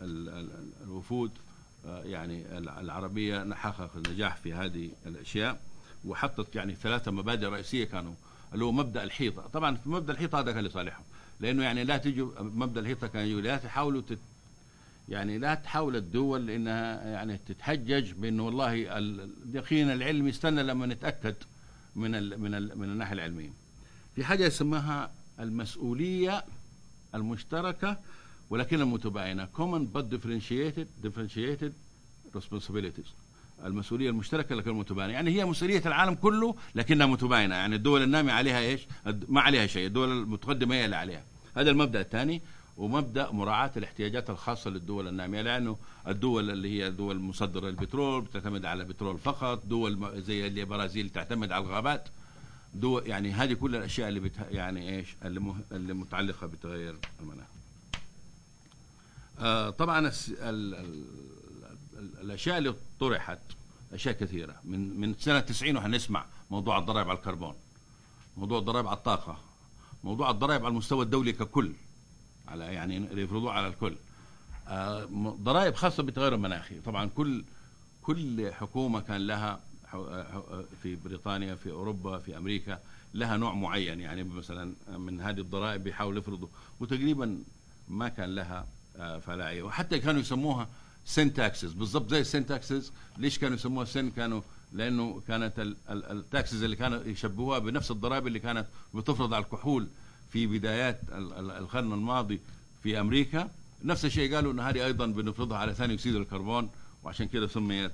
الوفود يعني العربيه حققت النجاح في هذه الاشياء، وحطت يعني 3 مبادئ رئيسيه كانوا، اللي هو مبدا الحيطه. طبعا في مبدا الحيطه هذا كان لصالحهم، لانه يعني لا تجوا مبدا الحيطه كان يقول لا تحاولوا يعني لا تحاول الدول انها يعني تتحجج بانه والله اليقين العلمي استنى لما نتاكد من الناحيه العلميه. في حاجه يسموها المسؤوليه المشتركه ولكن المتباينه، common but differentiated responsibilities. المسؤوليه المشتركه لكن المتباينه، يعني هي مسؤوليه العالم كله لكنها متباينه. يعني الدول الناميه عليها ايش؟ ما عليها شيء، الدول المتقدمه هي اللي عليها. هذا المبدا الثاني. ومبدا مراعاه الاحتياجات الخاصه للدول الناميه، لانه الدول اللي هي دول مصدره البترول بتعتمد على البترول فقط، دول زي البرازيل تعتمد على الغابات، دول يعني هذه كل الاشياء اللي يعني ايش اللي متعلقه بتغير المناخ. طبعا الاشياء اللي طرحت اشياء كثيره من سنه 90 وحنسمع موضوع الضرائب على الكربون، موضوع الضرائب على الطاقه، موضوع الضرائب على المستوى الدولي ككل، على يعني يفرضوه على الكل، ضرائب خاصه بالتغير المناخي. طبعا كل حكومه كان لها في بريطانيا، في اوروبا، في امريكا لها نوع معين، يعني مثلا من هذه الضرائب بيحاولوا يفرضوا، وتقريبا ما كان لها فلاعيه. وحتى كانوا يسموها سن تاكسز، بالضبط زي السن تاكسز. ليش كانوا يسموها سن؟ كانوا لانه كانت التاكسز اللي كانوا يشبهوها بنفس الضرائب اللي كانت بتفرض على الكحول في بدايات القرن الماضي في امريكا، نفس الشيء قالوا ان هذه ايضا بنفرضها على ثاني اكسيد الكربون، وعشان كده سميت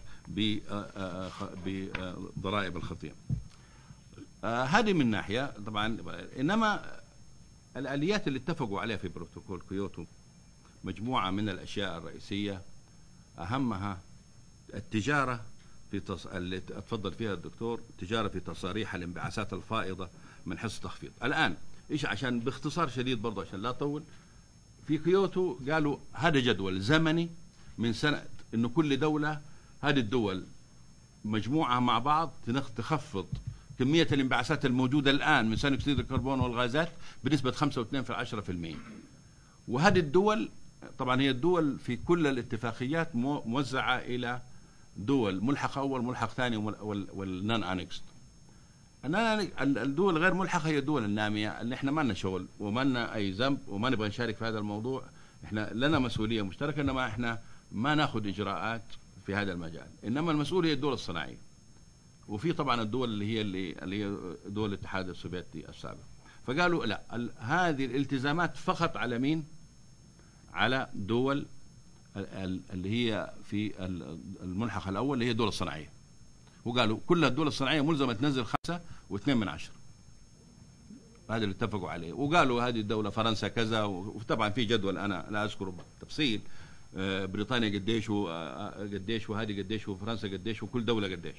بضرائب الخطيئة. هذه من ناحيه طبعا. انما الاليات اللي اتفقوا عليها في بروتوكول كيوتو مجموعه من الاشياء الرئيسيه، اهمها التجاره اللي تفضل فيها الدكتور، التجاره في تصاريح الانبعاثات الفائضه من حيث التخفيض. الان ايش، عشان باختصار شديد برضه عشان لا اطول، في كيوتو قالوا هذا جدول زمني من سنه، انه كل دوله، هذه الدول مجموعه مع بعض تخفض كميه الانبعاثات الموجوده الان من ثاني اكسيد الكربون والغازات بنسبه 5.2%. وهذه الدول طبعا هي الدول في كل الاتفاقيات موزعه الى دول ملحقه اول، ملحق ثاني، والنون انكست. الدول غير ملحقه هي الدول الناميه اللي احنا ما لنا شغل وما لنا اي ذنب وما نبغى نشارك في هذا الموضوع، احنا لنا مسؤوليه مشتركه انما احنا ما ناخذ اجراءات في هذا المجال، انما المسؤوليه الدول الصناعيه. وفي طبعا الدول اللي هي دول الاتحاد السوفيتي السابق. فقالوا لا، هذه الالتزامات فقط على مين؟ على دول اللي هي في الملحق الاول اللي هي الدول الصناعيه. وقالوا كل الدول الصناعيه ملزمه تنزل 5.2. هذا اللي اتفقوا عليه. وقالوا هذه الدوله فرنسا كذا، وطبعا في جدول انا لا اذكره بالتفصيل، بريطانيا قديش وهذه قديش وفرنسا قديش وكل دوله قديش.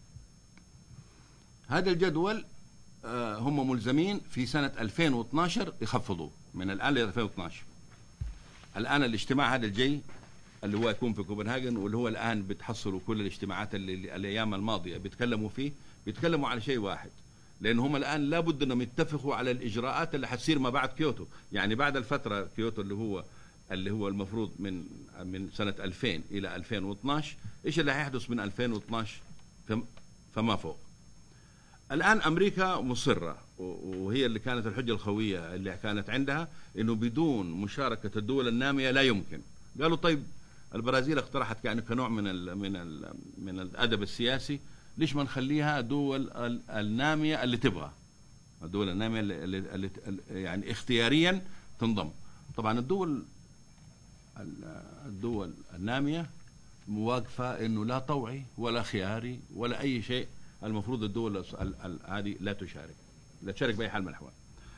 هذا الجدول هم ملزمين في سنه 2012 يخفضوه من الان ل 2012. الان الاجتماع هذا الجاي اللي هو يكون في كوبنهاجن، واللي هو الآن بتحصلوا كل الاجتماعات اللي الأيام الماضية بيتكلموا فيه، بيتكلموا على شيء واحد، لأن هم الآن لابد أنهم يتفقوا على الإجراءات اللي حتصير ما بعد كيوتو. يعني بعد الفترة كيوتو اللي هو المفروض من سنة 2000 إلى 2012، إيش اللي هيحدث من 2012 فما فوق. الآن أمريكا مصرة، وهي اللي كانت الحجة القوية اللي كانت عندها، إنه بدون مشاركة الدول النامية لا يمكن. قالوا طيب البرازيل اقترحت يعني كنوع من الأدب السياسي، ليش ما نخليها دول النامية اللي تبغى، الدول النامية اللي يعني اختياريا تنضم. طبعا الدول النامية مواقفة إنه لا طوعي ولا خياري ولا أي شيء، المفروض الدول هذه لا تشارك بأي حال من الأحوال.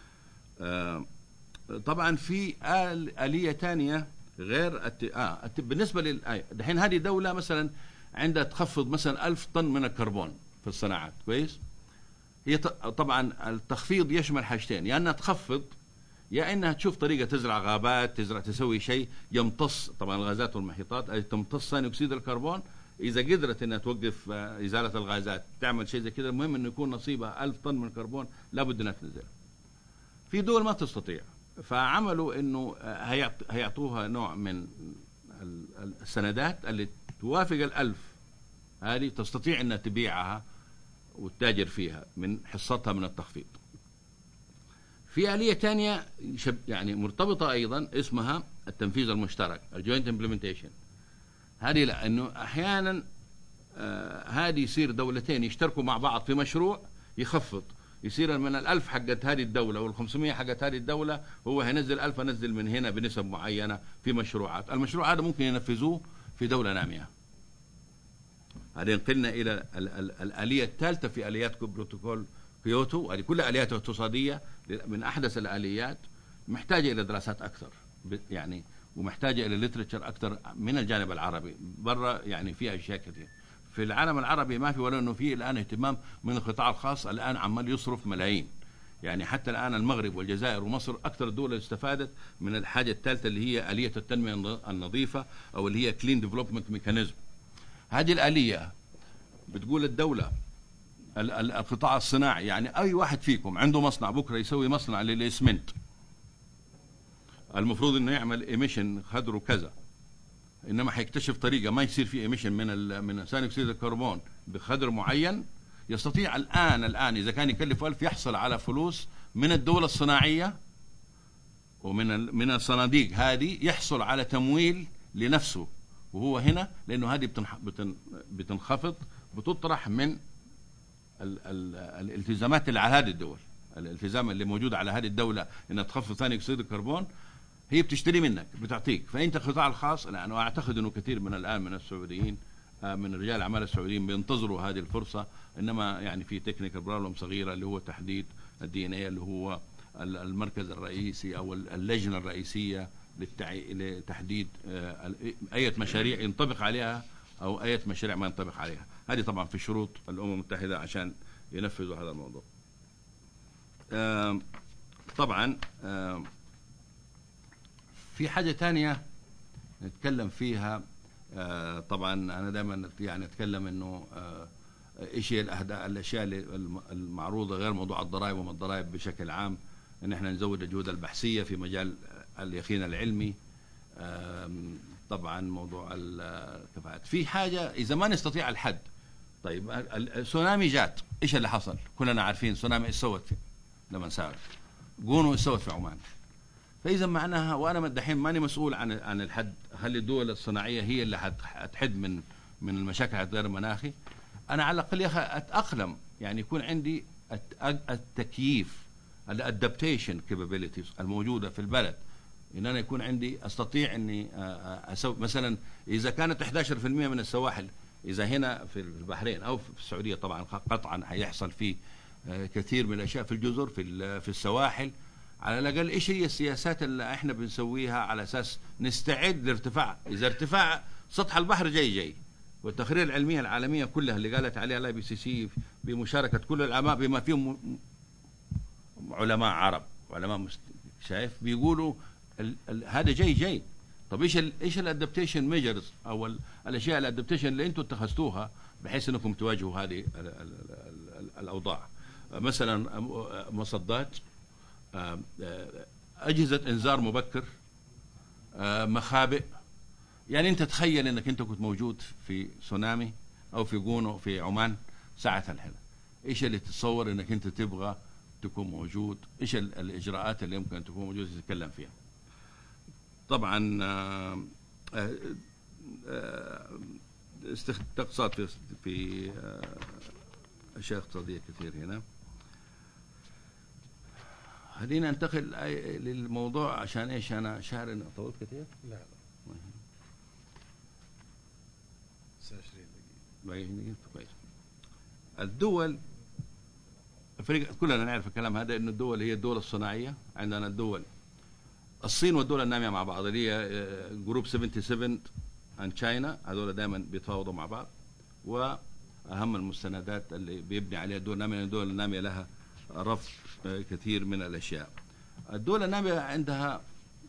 طبعا في آلية تانية غير بالنسبة دحين هذه دولة مثلا عندها تخفض مثلا 1000 طن من الكربون في الصناعات، كويس. هي طبعا التخفيض يشمل حاجتين، يا أنها تخفض يا أنها تشوف طريقة تزرع غابات، تسوي شيء يمتص طبعا الغازات والمحيطات، أي تمتص ثاني أكسيد الكربون. إذا قدرت أنها توقف إزالة الغازات، تعمل شيء زي كذا، المهم أنه يكون نصيبها 1000 طن من الكربون لابد أنها تنزل. في دول ما تستطيع، فعملوا أنه هيعطوها نوع من السندات اللي توافق 1000 هذه، تستطيع أنها تبيعها وتتاجر فيها من حصتها من التخفيض. في آلية تانية يعني مرتبطة أيضا اسمها التنفيذ المشترك، الجوينت امبلمنتيشن. هذه لأنه أحيانا هذه يصير دولتين يشتركوا مع بعض في مشروع يخفض، يصير من 1000 حقت هذه الدولة وال500 حقت هذه الدولة، هو هينزل 1000 نزل من هنا بنسب معينة في مشروعات. المشروع هذا ممكن ينفذوه في دولة نامية. هذا ينقلنا إلى الآلية الثالثة في آليات بروتوكول كيوتو. هذه كلها آليات اقتصادية من أحدث الآليات، محتاجة إلى دراسات أكثر يعني، ومحتاجة إلى ليترشر أكثر من الجانب العربي. برا يعني فيها أشياء كثير، في العالم العربي ما في، ولا أنه في الآن اهتمام من القطاع الخاص. الآن عمال يصرف ملايين، يعني حتى الآن المغرب والجزائر ومصر أكثر الدول اللي استفادت من الحاجة الثالثة اللي هي آلية التنمية النظيفة، أو اللي هي كلين ديفلوبمنت ميكانيزم. هذه الآلية بتقول الدولة القطاع الصناعي، يعني أي واحد فيكم عنده مصنع بكرة يسوي مصنع للإسمنت، المفروض إنه يعمل إيميشن قدره كذا، إنما حيكتشف طريقة ما يصير فيه إيميشن من ثاني أكسيد الكربون بقدر معين، يستطيع الآن إذا كان يكلف 1000 يحصل على فلوس من الدولة الصناعية ومن الصناديق هذه، يحصل على تمويل لنفسه وهو هنا، لأنه هذه بتنخفض، بتطرح من الالتزامات اللي على هذه الدول. الالتزام اللي موجود على هذه الدولة انها تخفض ثاني اكسيد الكربون، هي بتشتري منك، بتعطيك. فانت القطاع الخاص، انا اعتقد انه كثير من الان من السعوديين، من رجال الاعمال السعوديين بينتظروا هذه الفرصة، انما يعني في تكنيكال بروبلم صغيرة اللي هو تحديد الدي ان اي، اللي هو المركز الرئيسي او اللجنة الرئيسية لتحديد اي مشاريع ينطبق عليها او اي مشاريع ما ينطبق عليها. هذه طبعا في شروط الامم المتحدة عشان ينفذوا هذا الموضوع. طبعا في حاجة تانية نتكلم فيها. طبعا أنا دائما يعني أتكلم إنه إيش هي الأشياء المعروضة غير موضوع الضرائب وما الضرائب بشكل عام، إن إحنا نزود الجهود البحثية في مجال اليقين العلمي. طبعا موضوع الكفاءات. في حاجة إذا ما نستطيع الحد، طيب السونامي جات، إيش اللي حصل؟ كلنا عارفين سونامي إيش سوت لما ساوت، قونوا إيش سوت في عمان. فإذا معناها، وأنا دحين ماني مسؤول عن الحد، هل الدول الصناعية هي اللي هتحد من المشاكل غير المناخي؟ أنا على الأقل يا أخي أتأقلم، يعني يكون عندي التكييف، الادابتيشن كابابيلتيز الموجودة في البلد، إن أنا يكون عندي أستطيع إني أسوي. مثلا إذا كانت 11% من السواحل، إذا هنا في البحرين أو في السعودية طبعا قطعا هيحصل فيه كثير من الأشياء في الجزر في السواحل، على الأقل إيش هي السياسات اللي إحنا بنسويها على أساس نستعد لارتفاع. إذا ارتفاع سطح البحر جاي والتقارير العلمية العالمية كلها اللي قالت عليها الآي بي سي سي بمشاركة كل العلماء بما فيهم علماء عرب، علماء شايف، بيقولوا هذا جاي طب ايش الادابتيشن ميجرز او الاشياء الادابتيشن اللي انتم اتخذتوها بحيث انكم تواجهوا هذه الاوضاع؟ مثلا مصدات، اجهزه انذار مبكر، مخابئ. يعني انت تخيل انك انت كنت موجود في سونامي او في جونو في عمان ساعه الحين، ايش اللي تتصور انك انت تبغى تكون موجود؟ ايش الاجراءات اللي يمكن تكون موجوده تتكلم فيها؟ طبعا استقصاد في اشياء اقتصاديه كثير هنا. خلينا ننتقل للموضوع عشان ايش انا شاعر اني طولت كثير؟ لا 20 دقيقة كويس. الدول كلنا نعرف الكلام هذا، انه الدول هي الدول الصناعية. عندنا الدول الصين والدول النامية مع بعض اللي هي جروب 77 عن تشاينا، هذول دائما بيتفاوضوا مع بعض. واهم المستندات اللي بيبني عليها الدول النامية، الدول النامية لها رفض كثير من الاشياء. الدول النامية عندها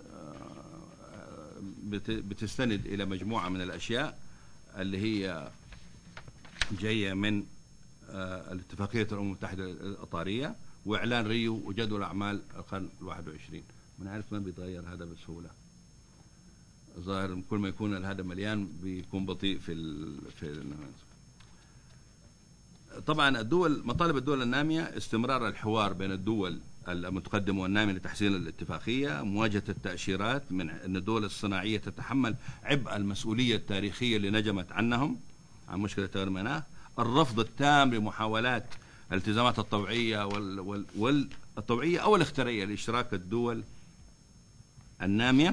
بتستند الى مجموعة من الاشياء اللي هي جاية من الاتفاقية الأمم المتحدة الإطارية وإعلان ريو وجدول أعمال القرن 21. من عارف ما بيتغير هذا بسهولة. ظاهر كل ما يكون هذا مليان بيكون بطيء في طبعا الدول، مطالب الدول النامية استمرار الحوار بين الدول المتقدمة والنامية لتحسين الاتفاقية، مواجهة التأشيرات من أن الدول الصناعية تتحمل عبء المسؤولية التاريخية اللي نجمت عنهم عن مشكلة تغير المناخ، الرفض التام لمحاولات الالتزامات الطوعية والطوعية أو الاختراعية لإشراك الدول النامية.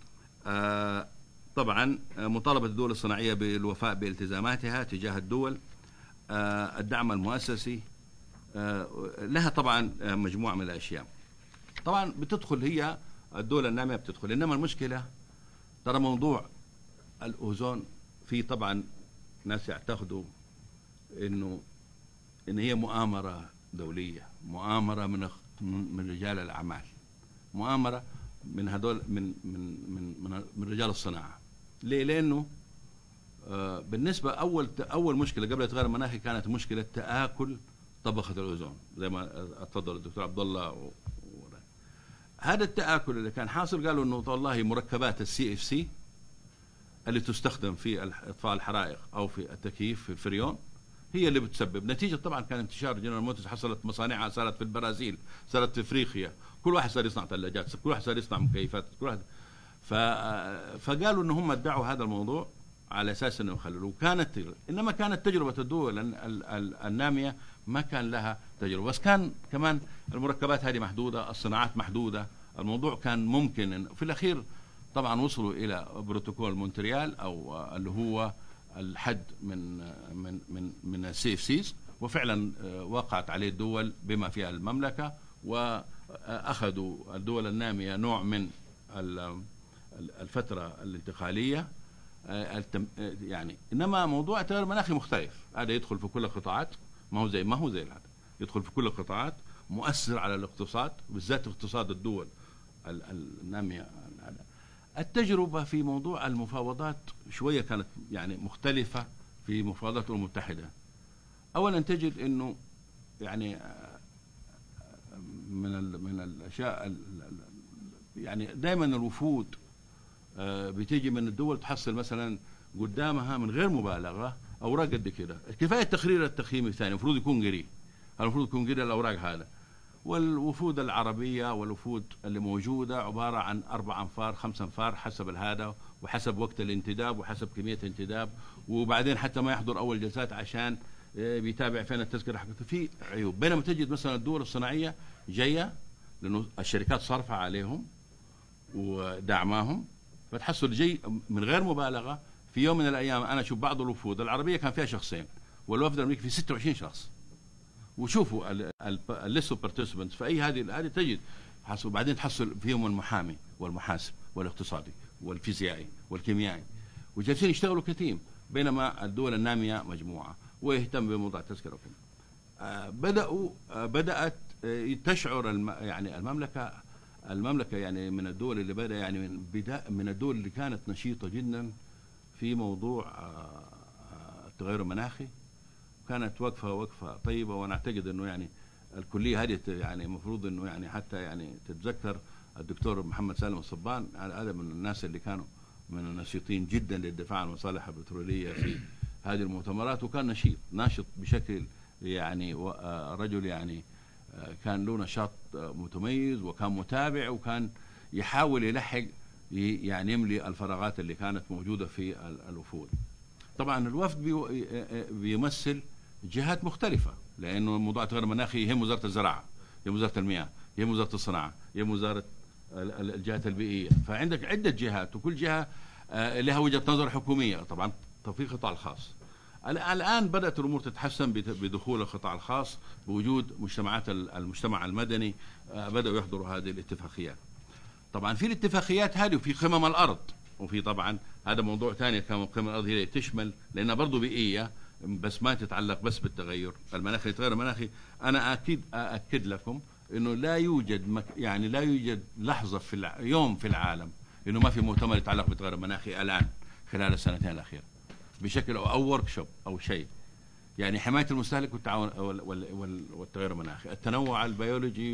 طبعا مطالبة الدول الصناعية بالوفاء بالتزاماتها تجاه الدول، الدعم المؤسسي، لها طبعا مجموعة من الأشياء. طبعا بتدخل هي الدول النامية بتدخل، إنما المشكلة ترى موضوع الأوزون في طبعا ناس يعتقدوا إن هي مؤامرة دولية، مؤامرة من رجال الأعمال، مؤامرة من هذول من رجال الصناعة. ليه؟ لأنه بالنسبة أول مشكلة قبل التغير المناخي كانت مشكلة تآكل طبقة الأوزون زي ما اتفضل الدكتور عبد الله. هذا التآكل اللي كان حاصل قالوا إنه والله مركبات CFC اللي تستخدم في إطفاء الحرائق أو في التكييف في الفريون هي اللي بتسبب. نتيجة طبعا كان انتشار جنرال موتورز، حصلت مصانعها صارت في البرازيل، صارت في افريقيا، كل واحد صار يصنع ثلاجات، كل واحد صار يصنع مكيفات، كل واحد فقالوا ان هم ادعوا هذا الموضوع على اساس انه يخللوا. انما كانت تجربة الدول النامية ما كان لها تجربة، بس كان كمان المركبات هذه محدودة، الصناعات محدودة، الموضوع كان ممكن. في الاخير طبعا وصلوا الى بروتوكول مونتريال او اللي هو الحد من الCFCs، وفعلا وقعت عليه الدول بما فيها المملكة، واخذوا الدول النامية نوع من الفترة الانتقالية يعني. انما موضوع التغير المناخي مختلف، هذا يدخل في كل القطاعات، ما هو زي هذا، يدخل في كل القطاعات، مؤثر على الاقتصاد، بالذات اقتصاد الدول النامية. التجربة في موضوع المفاوضات شوية كانت يعني مختلفة في مفاوضات الأمم المتحدة. أولا تجد إنه يعني من الأشياء يعني دائما الوفود بتيجي من الدول تحصل مثلا قدامها من غير مبالغة أوراق قد كده، كفاية تقرير التقييم الثاني المفروض يكون قري، المفروض يكون قري الأوراق هذا. والوفود العربية والوفود اللي موجودة عبارة عن 4 أنفار 5 أنفار حسب هذا، وحسب وقت الانتداب وحسب كمية الانتداب، وبعدين حتى ما يحضر أول جلسات عشان بيتابع فين التذكرة حقته، في عيوب. بينما تجد مثلا الدول الصناعية جاية لأنه الشركات صارفة عليهم ودعماهم، فتحصل جاي من غير مبالغة. في يوم من الأيام أنا أشوف بعض الوفود العربية كان فيها شخصين، والوفد الأمريكي فيه 26 شخص. وشوفوا الليست اوف بارتيسيبنتس فاي هذه تجد حصل، بعدين تحصل فيهم المحامي والمحاسب والاقتصادي والفيزيائي والكيميائي، وجالسين يشتغلوا كتيم. بينما الدول النامية مجموعة ويهتم بموضوع التذكرة وكذا. بدأت تشعر يعني المملكة المملكة يعني من الدول اللي بدأ يعني من الدول اللي كانت نشيطة جدا في موضوع التغير المناخي. كانت وقفة طيبة، وأنا أعتقد أنه يعني الكلية هذه يعني المفروض أنه يعني حتى يعني تتذكر الدكتور محمد سالم الصبان، هذا من الناس اللي كانوا من النشيطين جدا للدفاع عن المصالح البترولية في هذه المؤتمرات، وكان ناشط بشكل يعني رجل يعني كان له نشاط متميز، وكان متابع، وكان يحاول يلحق يعني يملي الفراغات اللي كانت موجودة في الوفود. طبعا الوفد بيمثل جهات مختلفة، لأنه موضوع التغير المناخي يهم وزارة الزراعة، يهم وزارة المياه، يهم وزارة الصناعة، يهم وزارة الجهات البيئية. فعندك عدة جهات، وكل جهة لها وجهة نظر حكومية طبعا في القطاع الخاص. الآن بدأت الأمور تتحسن بدخول القطاع الخاص، بوجود المجتمع المدني بدأوا يحضروا هذه الاتفاقيات. طبعا في الاتفاقيات هذه وفي قمم الأرض، وفي طبعا هذا موضوع ثاني، كمان قمم الأرض هي تشمل لأنها برضو بيئية، بس ما تتعلق بس بالتغير المناخي. التغير المناخي أنا أكد لكم إنه لا يوجد يعني لا يوجد لحظة في يوم في العالم إنه ما في مؤتمر يتعلق بالتغير المناخي الآن خلال السنتين الأخيرة بشكل أو ورك أو شيء. يعني حماية المستهلك والتعاون والتغير المناخي، التنوع البيولوجي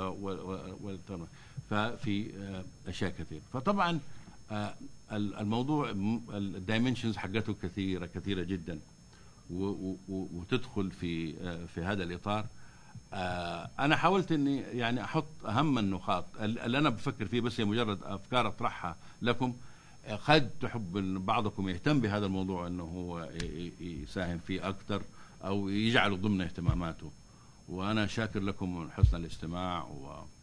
ففي أشياء كثير. فطبعا الموضوع الدايمنشنز حقته كثيرة جدا، وتدخل في هذا الإطار. أنا حاولت إني يعني أحط أهم النقاط اللي أنا بفكر فيه، بس هي مجرد أفكار أطرحها لكم. قد تحب بعضكم يهتم بهذا الموضوع أنه هو يساهم فيه أكثر أو يجعله ضمن اهتماماته، وأنا شاكر لكم حسن الاستماع